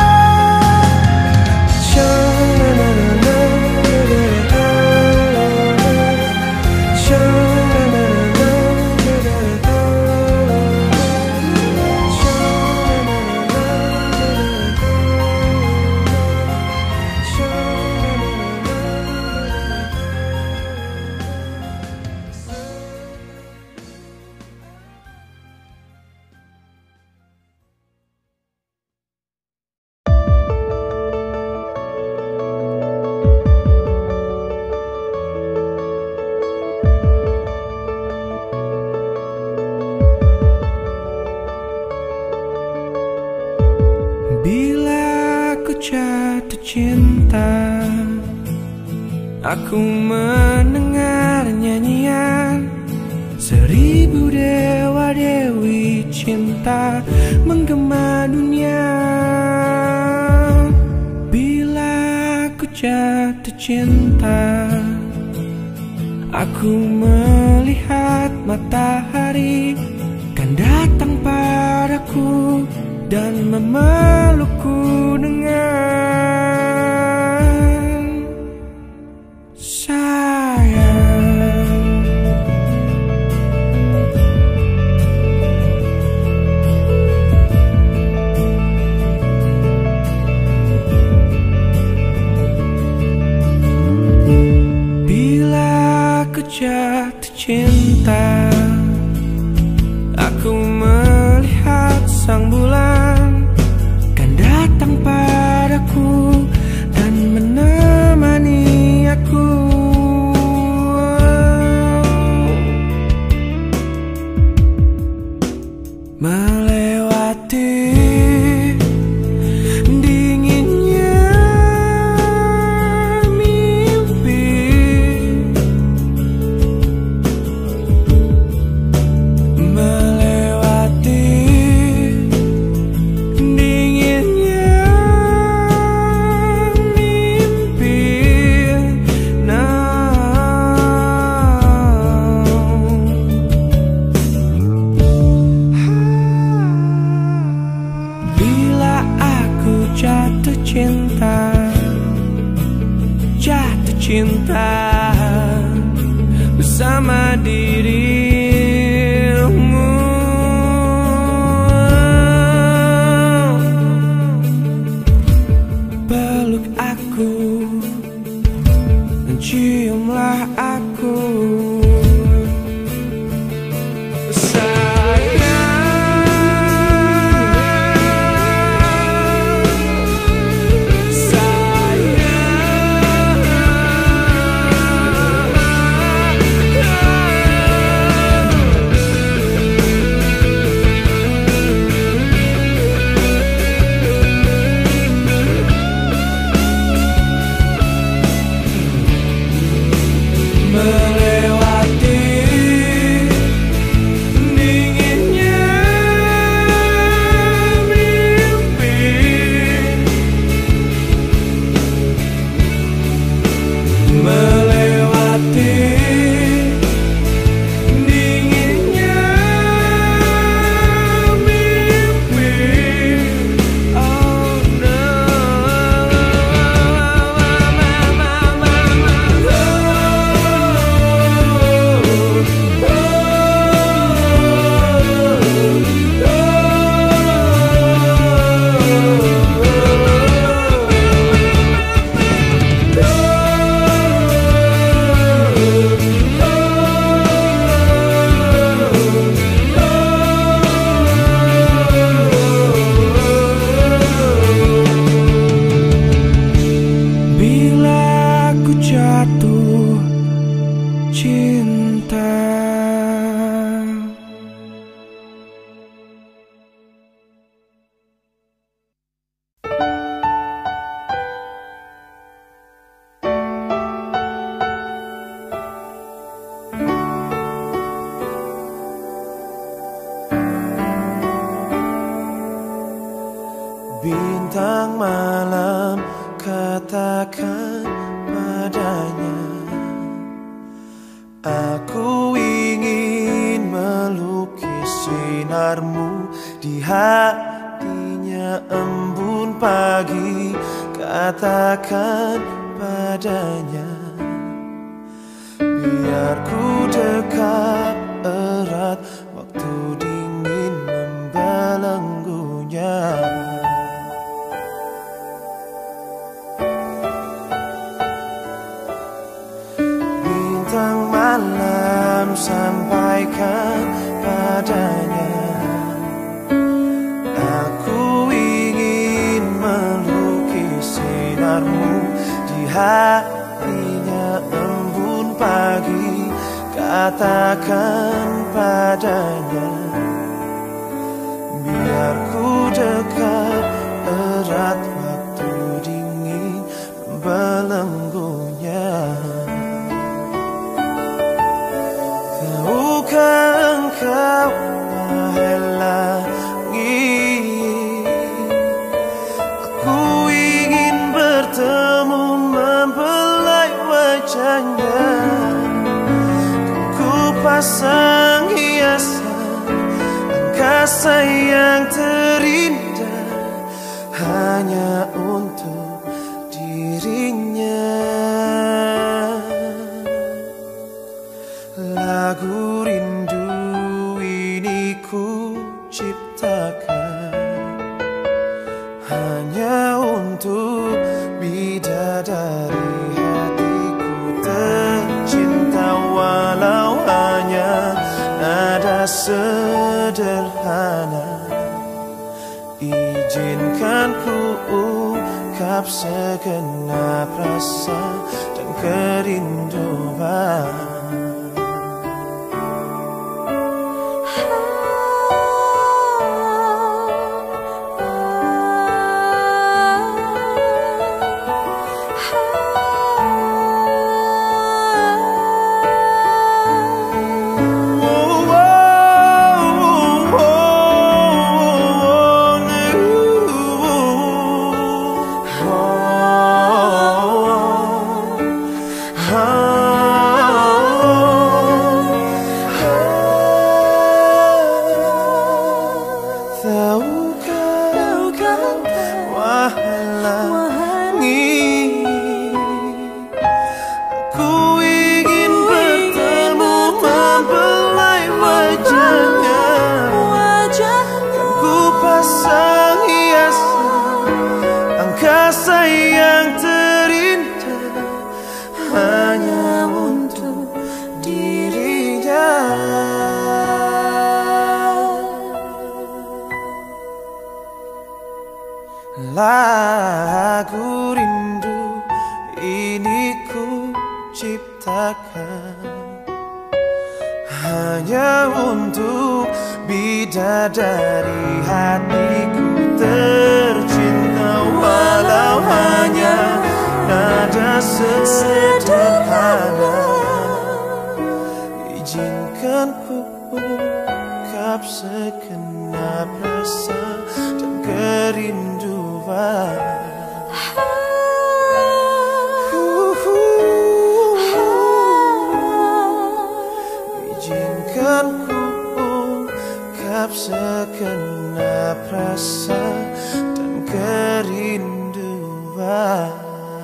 Bila aku jatuh cinta, aku mendengar nyanyian 1000 dewa dewi cinta menggema dunia. Bila aku jatuh cinta, aku melihat matahari kan datang padaku dan memelukku dengan sayang. Bila aku jatuh cinta, aku melihat sang bulan kan datang padaku dan menemani aku. Melewati dinginnya mimpi, melewati dinginnya mimpi. Bila aku jatuh cinta, jatuh cinta bersama dirimu, peluk aku, ciumlah aku. cinta. Bintang malam, katakan padanya, aku ingin melukis sinarmu di hatinya embun pagi. Katakan padanya, biar ku dekat erat waktu dingin membelenggunya. Bintang malam, sampaikan padanya, aku ingin melukis sinarmu di hatinya embun pagi. Katakan padanya, biar ku dekat erat waktu dingin membelenggunya. Tahukah engkau, wahai langit, aku ingin bertemu membelai wajahnya. Ku pasang hiasan angkasa yang terindah hanya untuk dirinya. Lagu rindu ini ku ciptakan hanya untuk bidadari hatiku tercinta, walau hanya nada sederhana. Izinkan ku ungkap segenap rasa dan kerinduan. Lagu rindu ini ku ciptakan hanya untuk bidadari hatiku tercinta, walau hanya nada sederhana. Izinkan ku ungkap segenap rasa dan kerinduan. Izinkan ku ungkap segenap rasa dan kerinduan.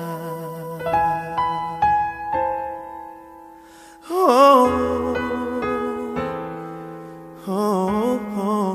Oh, oh, oh.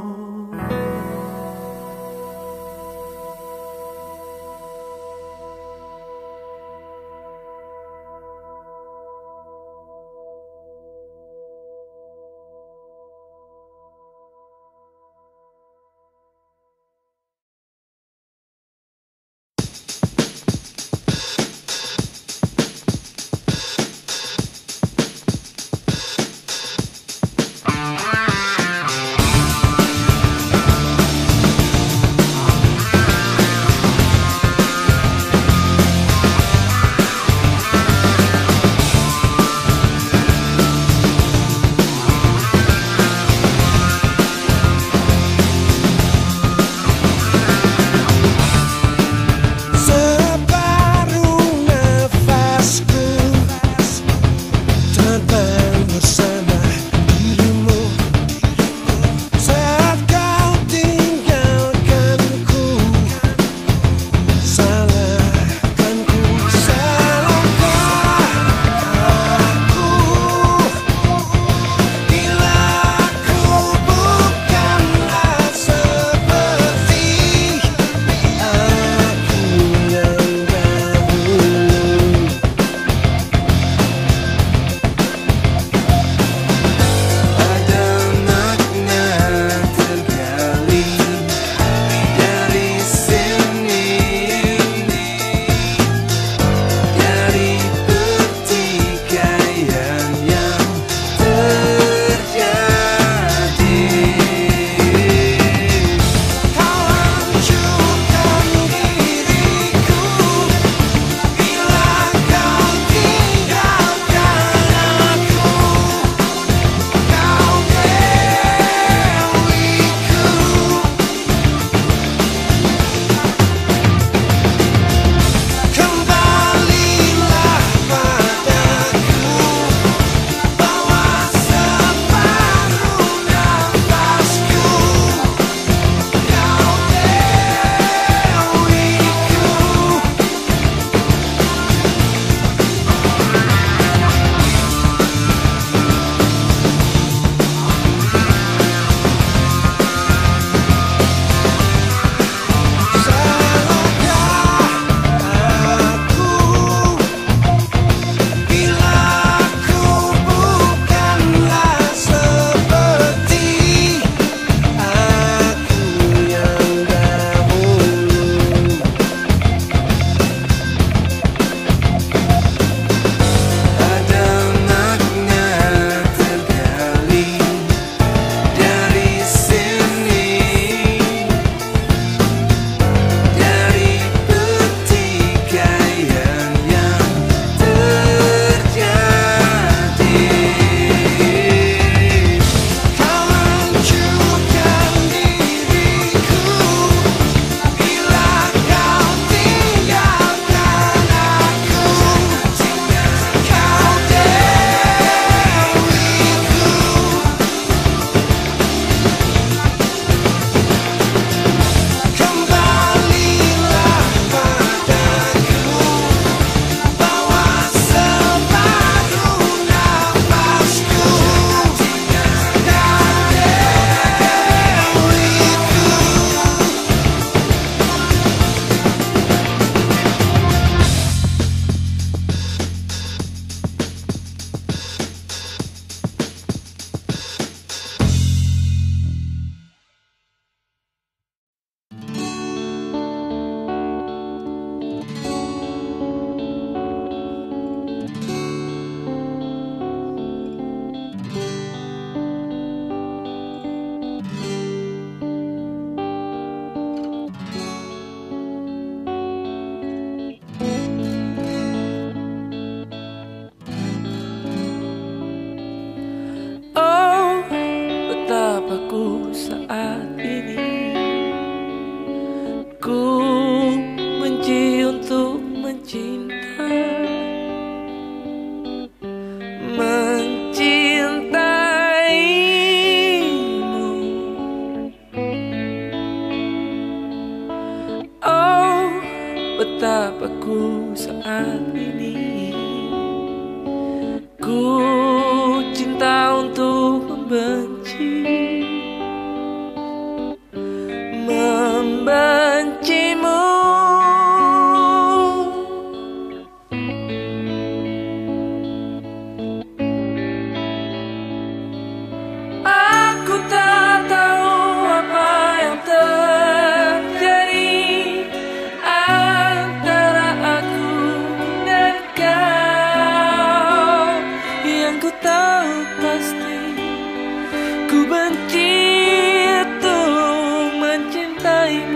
saat ini. Ku benci untuk mencinta, mencintaimu. Oh, betapa ku saat ini. Ku cinta untuk membenci, membencimu. Aku tak tahu apa yang terjadi antara aku dan kau. Yang ku tahu pasti, ku benci untuk mencintaimu.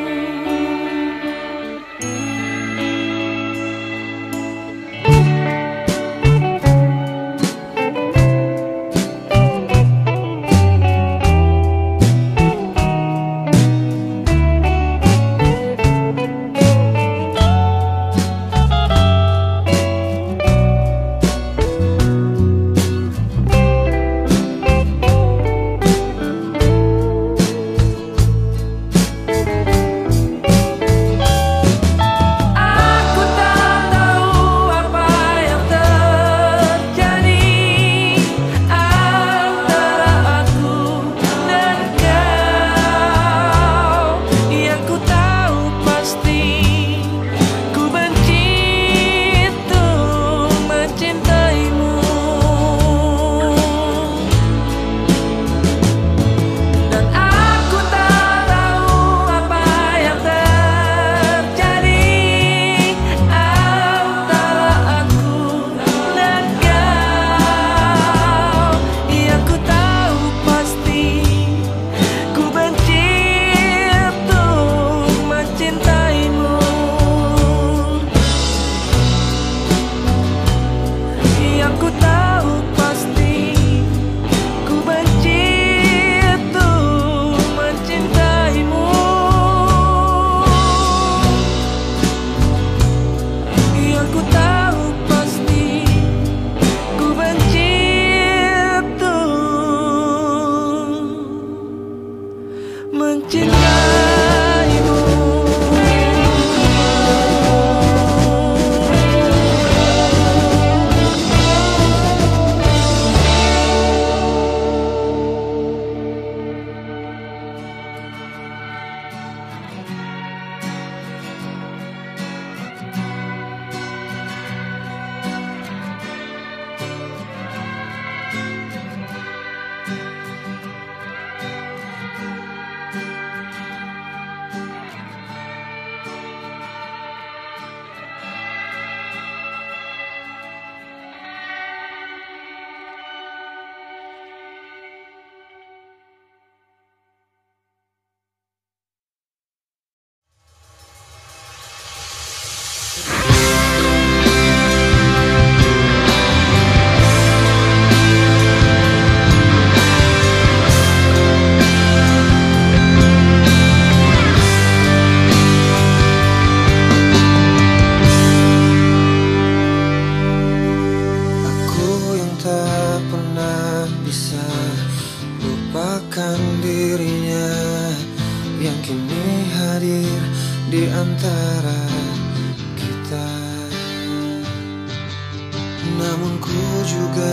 Namun ku juga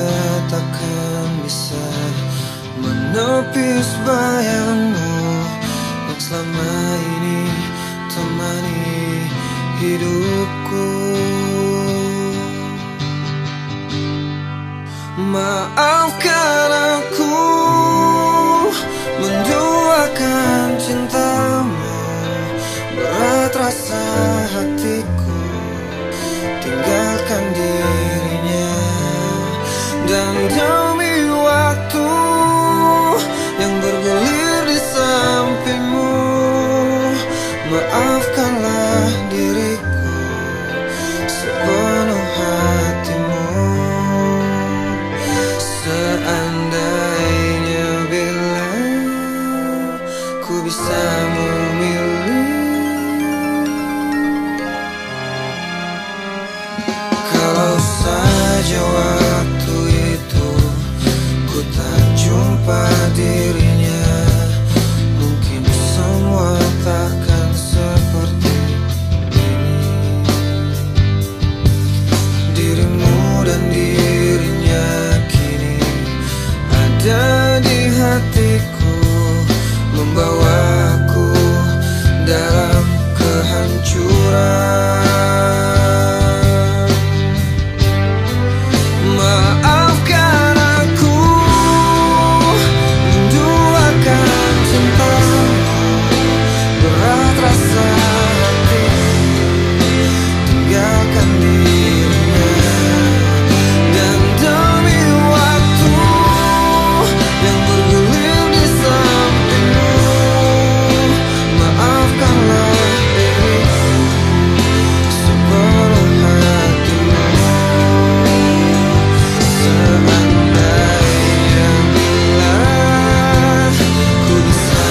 takkan bisa menepis bayangmu yang selama ini temani hidupku. Maafkan aku menduakan cintamu, berat rasa hatiku tinggalkan dirinya. Dan demi waktu yang bergulir di sampingmu, maafkanlah diriku sepenuh hatimu. Seandainya bila tanpa dirinya mungkin semua takkan seperti ini. Dirimu dan dirinya kini ada di hatiku, membawaku dalam kehancuran. Maafkan aku menduakan cintamu, berat rasa hati tinggalkan dirinya. Dan demi waktu yang bergulir di sampingmu, maafkanlah diriku sepenuh hatimu. Seandainya bila ku bisa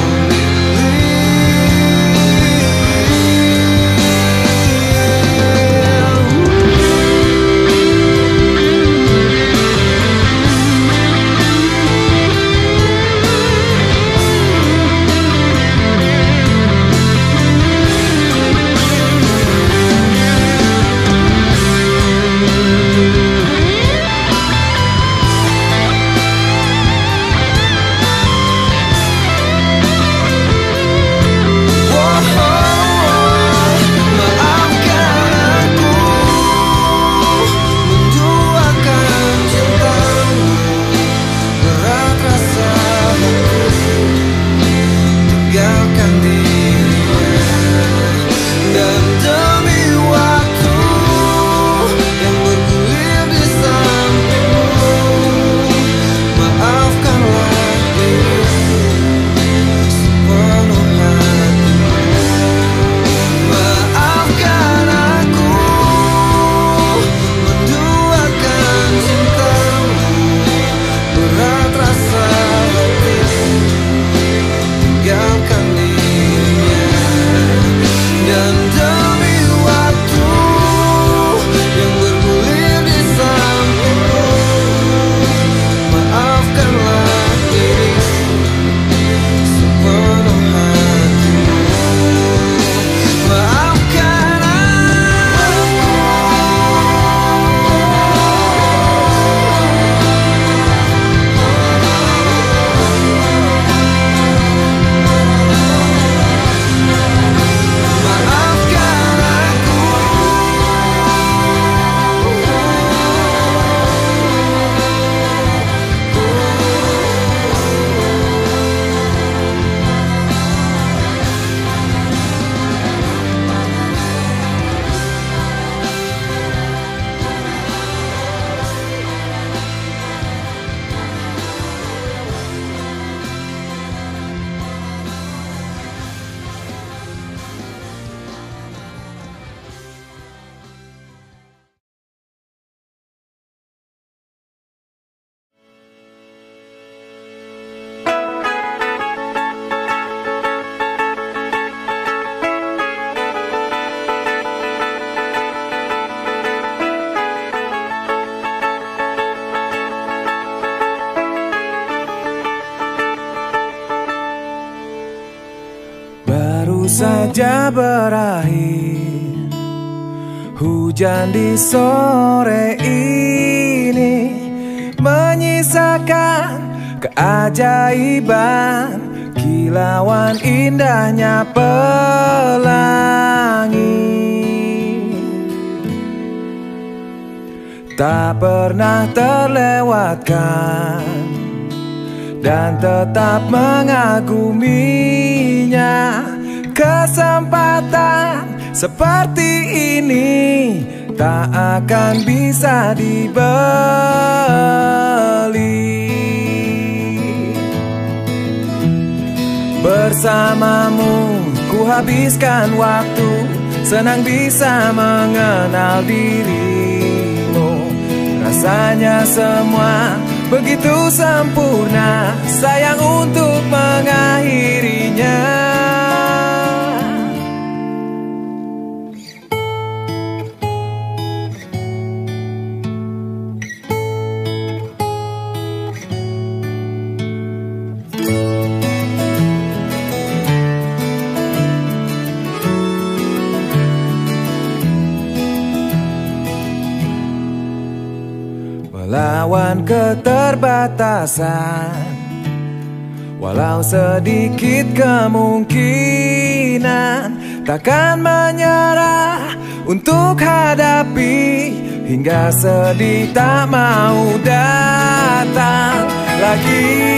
saja berakhir hujan di sore ini, menyisakan keajaiban kilauan indahnya pelangi. Tak pernah terlewatkan dan tetap mengaguminya. Kesempatan seperti ini tak akan bisa dibeli. Bersamamu ku habiskan waktu, senang bisa mengenal dirimu. Rasanya semua begitu sempurna, sayang untuk mengakhirinya. keterbatasan, walau sedikit kemungkinan, takkan menyerah untuk hadapi, hingga sedih tak mau datang lagi.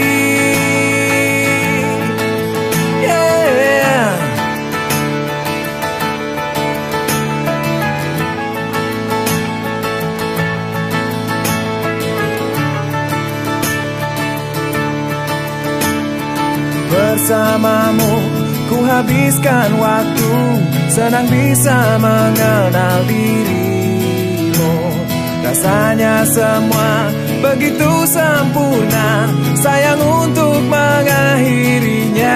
Bersamamu ku habiskan waktu, senang bisa mengenal dirimu. Rasanya semua begitu sempurna, sayang untuk mengakhirinya.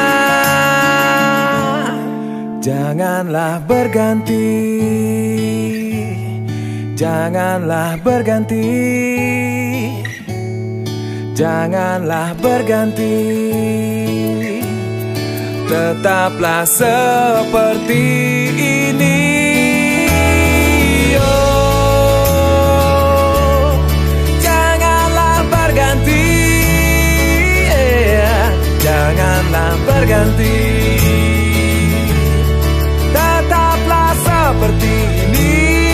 Janganlah berganti, janganlah berganti, janganlah berganti. Tetaplah seperti ini. Oh, janganlah berganti, janganlah berganti. Tetaplah seperti ini.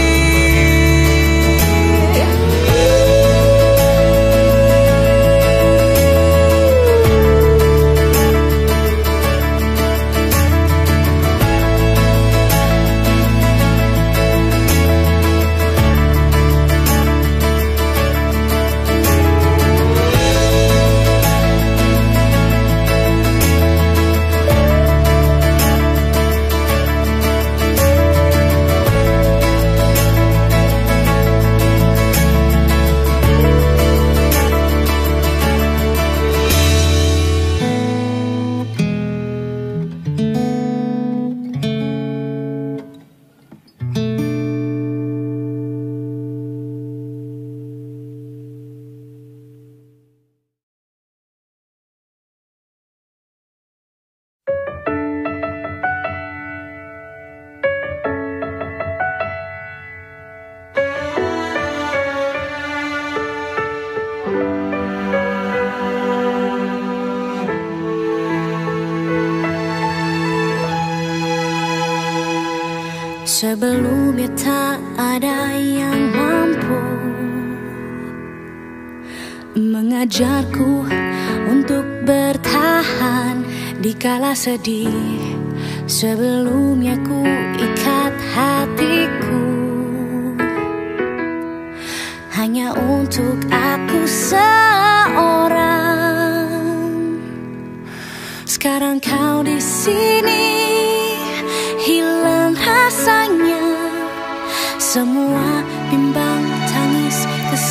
Sebelumnya tak ada yang mampu mengajarku untuk bertahan di kala sedih. Sebelumnya ku ikat hatiku hanya untuk aku seorang. Sekarang kau di sini, hilang rasanya semua bimbang tangis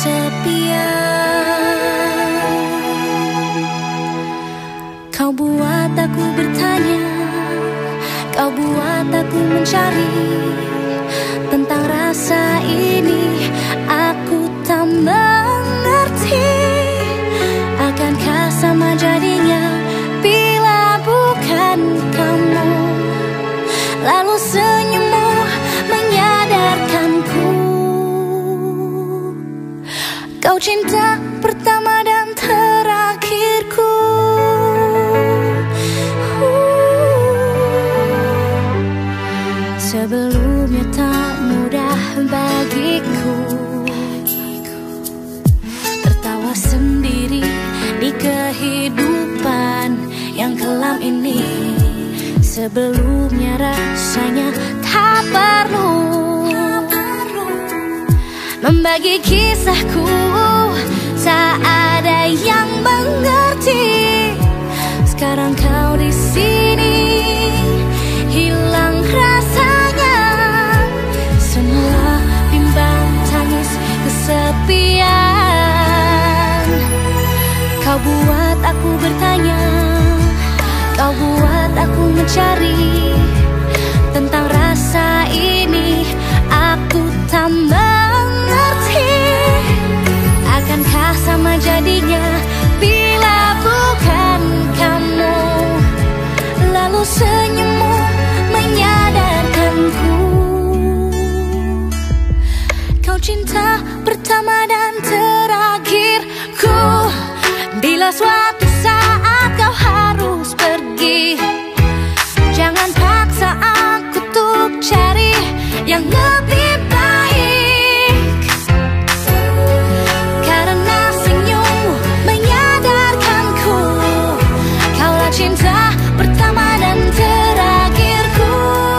kesepian. Kau buat aku bertanya, kau buat aku mencari tentang rasa ini. Aku tak mengerti, akankah sama jadinya bila bukan kamu? Lalu senyummu menyadarkanku, kau cinta pertama dan terakhirku. Sebelumnya tak mudah bagiku tertawa sendiri di kehidupan yang kelam ini. Sebelumnya rasanya tak perlu membagi kisahku, tak ada yang mengerti. Sekarang kau di sini, hilang rasanya semua bimbang tangis kesepian. Kau buat aku bertanya, kau buat aku mencari tentang rasa ini. Aku tak mengerti, akankah sama jadinya bila bukan kamu? Lalu senyummu menyadarkanku, kau cinta pertama dan terakhir. Bila suatu saat kau harus pergi, jangan paksa aku untuk cari yang lebih baik. Karena senyummu menyadarkanku, kaulah cinta pertama dan terakhirku.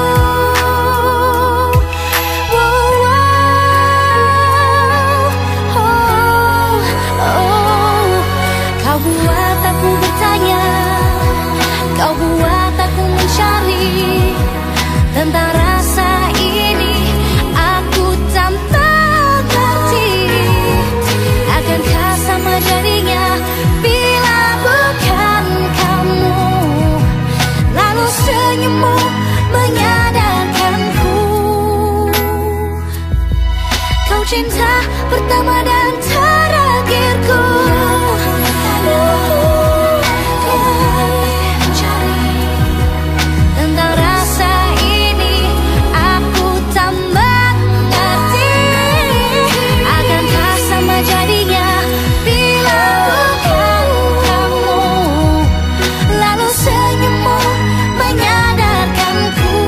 Kau buat aku bertanya, kau buat aku mencari tentang rasa ini. Aku tak mengerti, akankah sama jadinya bila bukan kamu? Lalu senyummu menyadarkanku, kau cinta pertama dan terakhirku. Tentang rasa ini aku tak mengerti, akankah sama jadinya bila bukan kamu? Lalu senyummu menyadarkanku,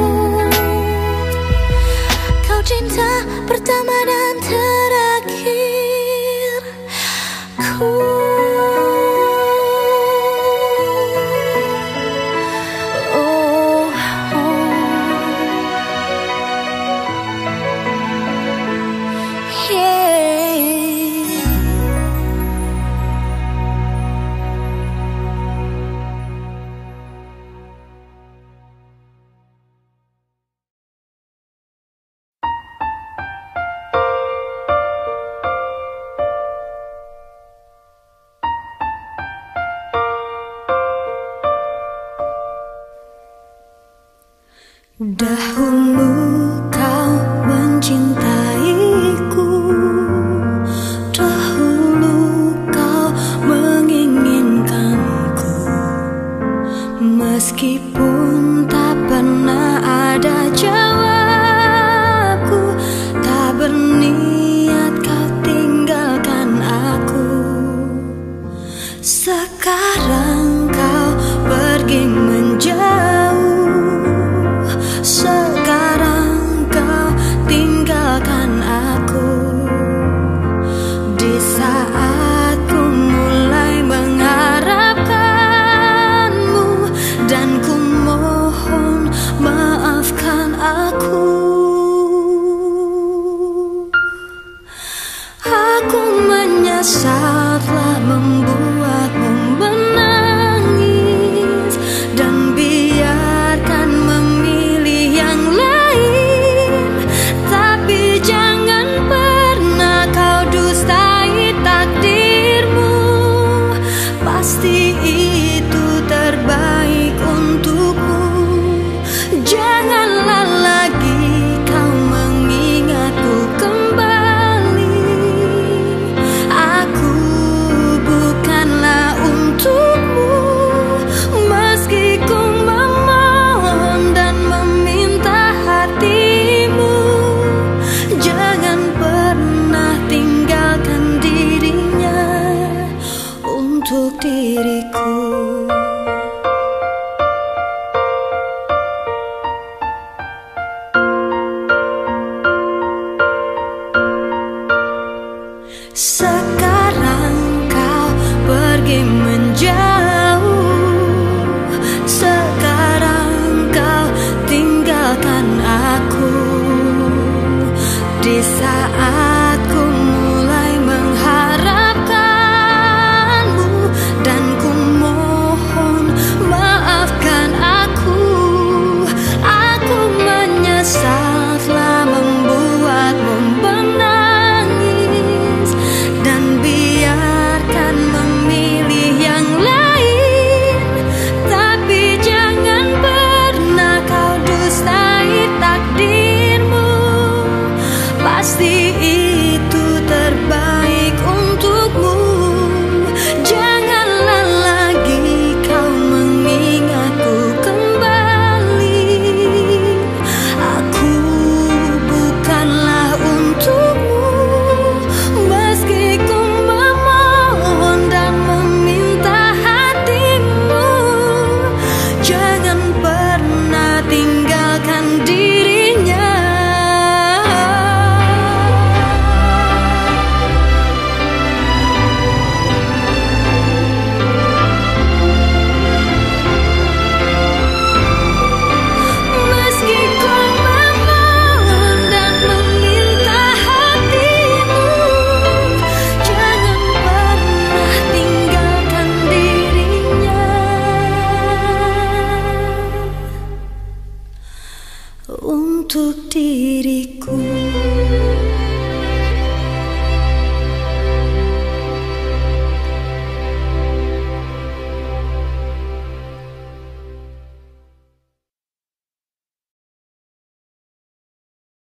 kau cinta pertama dan terakhirku. Dahulu kau mencintaiku, dahulu kau menginginkanku, meskipun tak pernah ada jawabku, tak berniat kau tinggalkan aku. Sekarang kau pergi menjauh, sekarang kau tinggalkan aku. Di saat ku mulai mengharapkanmu, dan ku mohon maafkan aku. Aku menyesal telah membuatmu menangis, dan biarkan memilih yang lain. Tapi jangan pernah kau dustai takdirmu, pasti itu terbaik untukmu. Janganlah lagi kau mengingatku kembali, aku bukanlah untukmu. Meski ku memohon dan meminta hatimu, jangan pernah tinggalkan dirinya untuk diriku.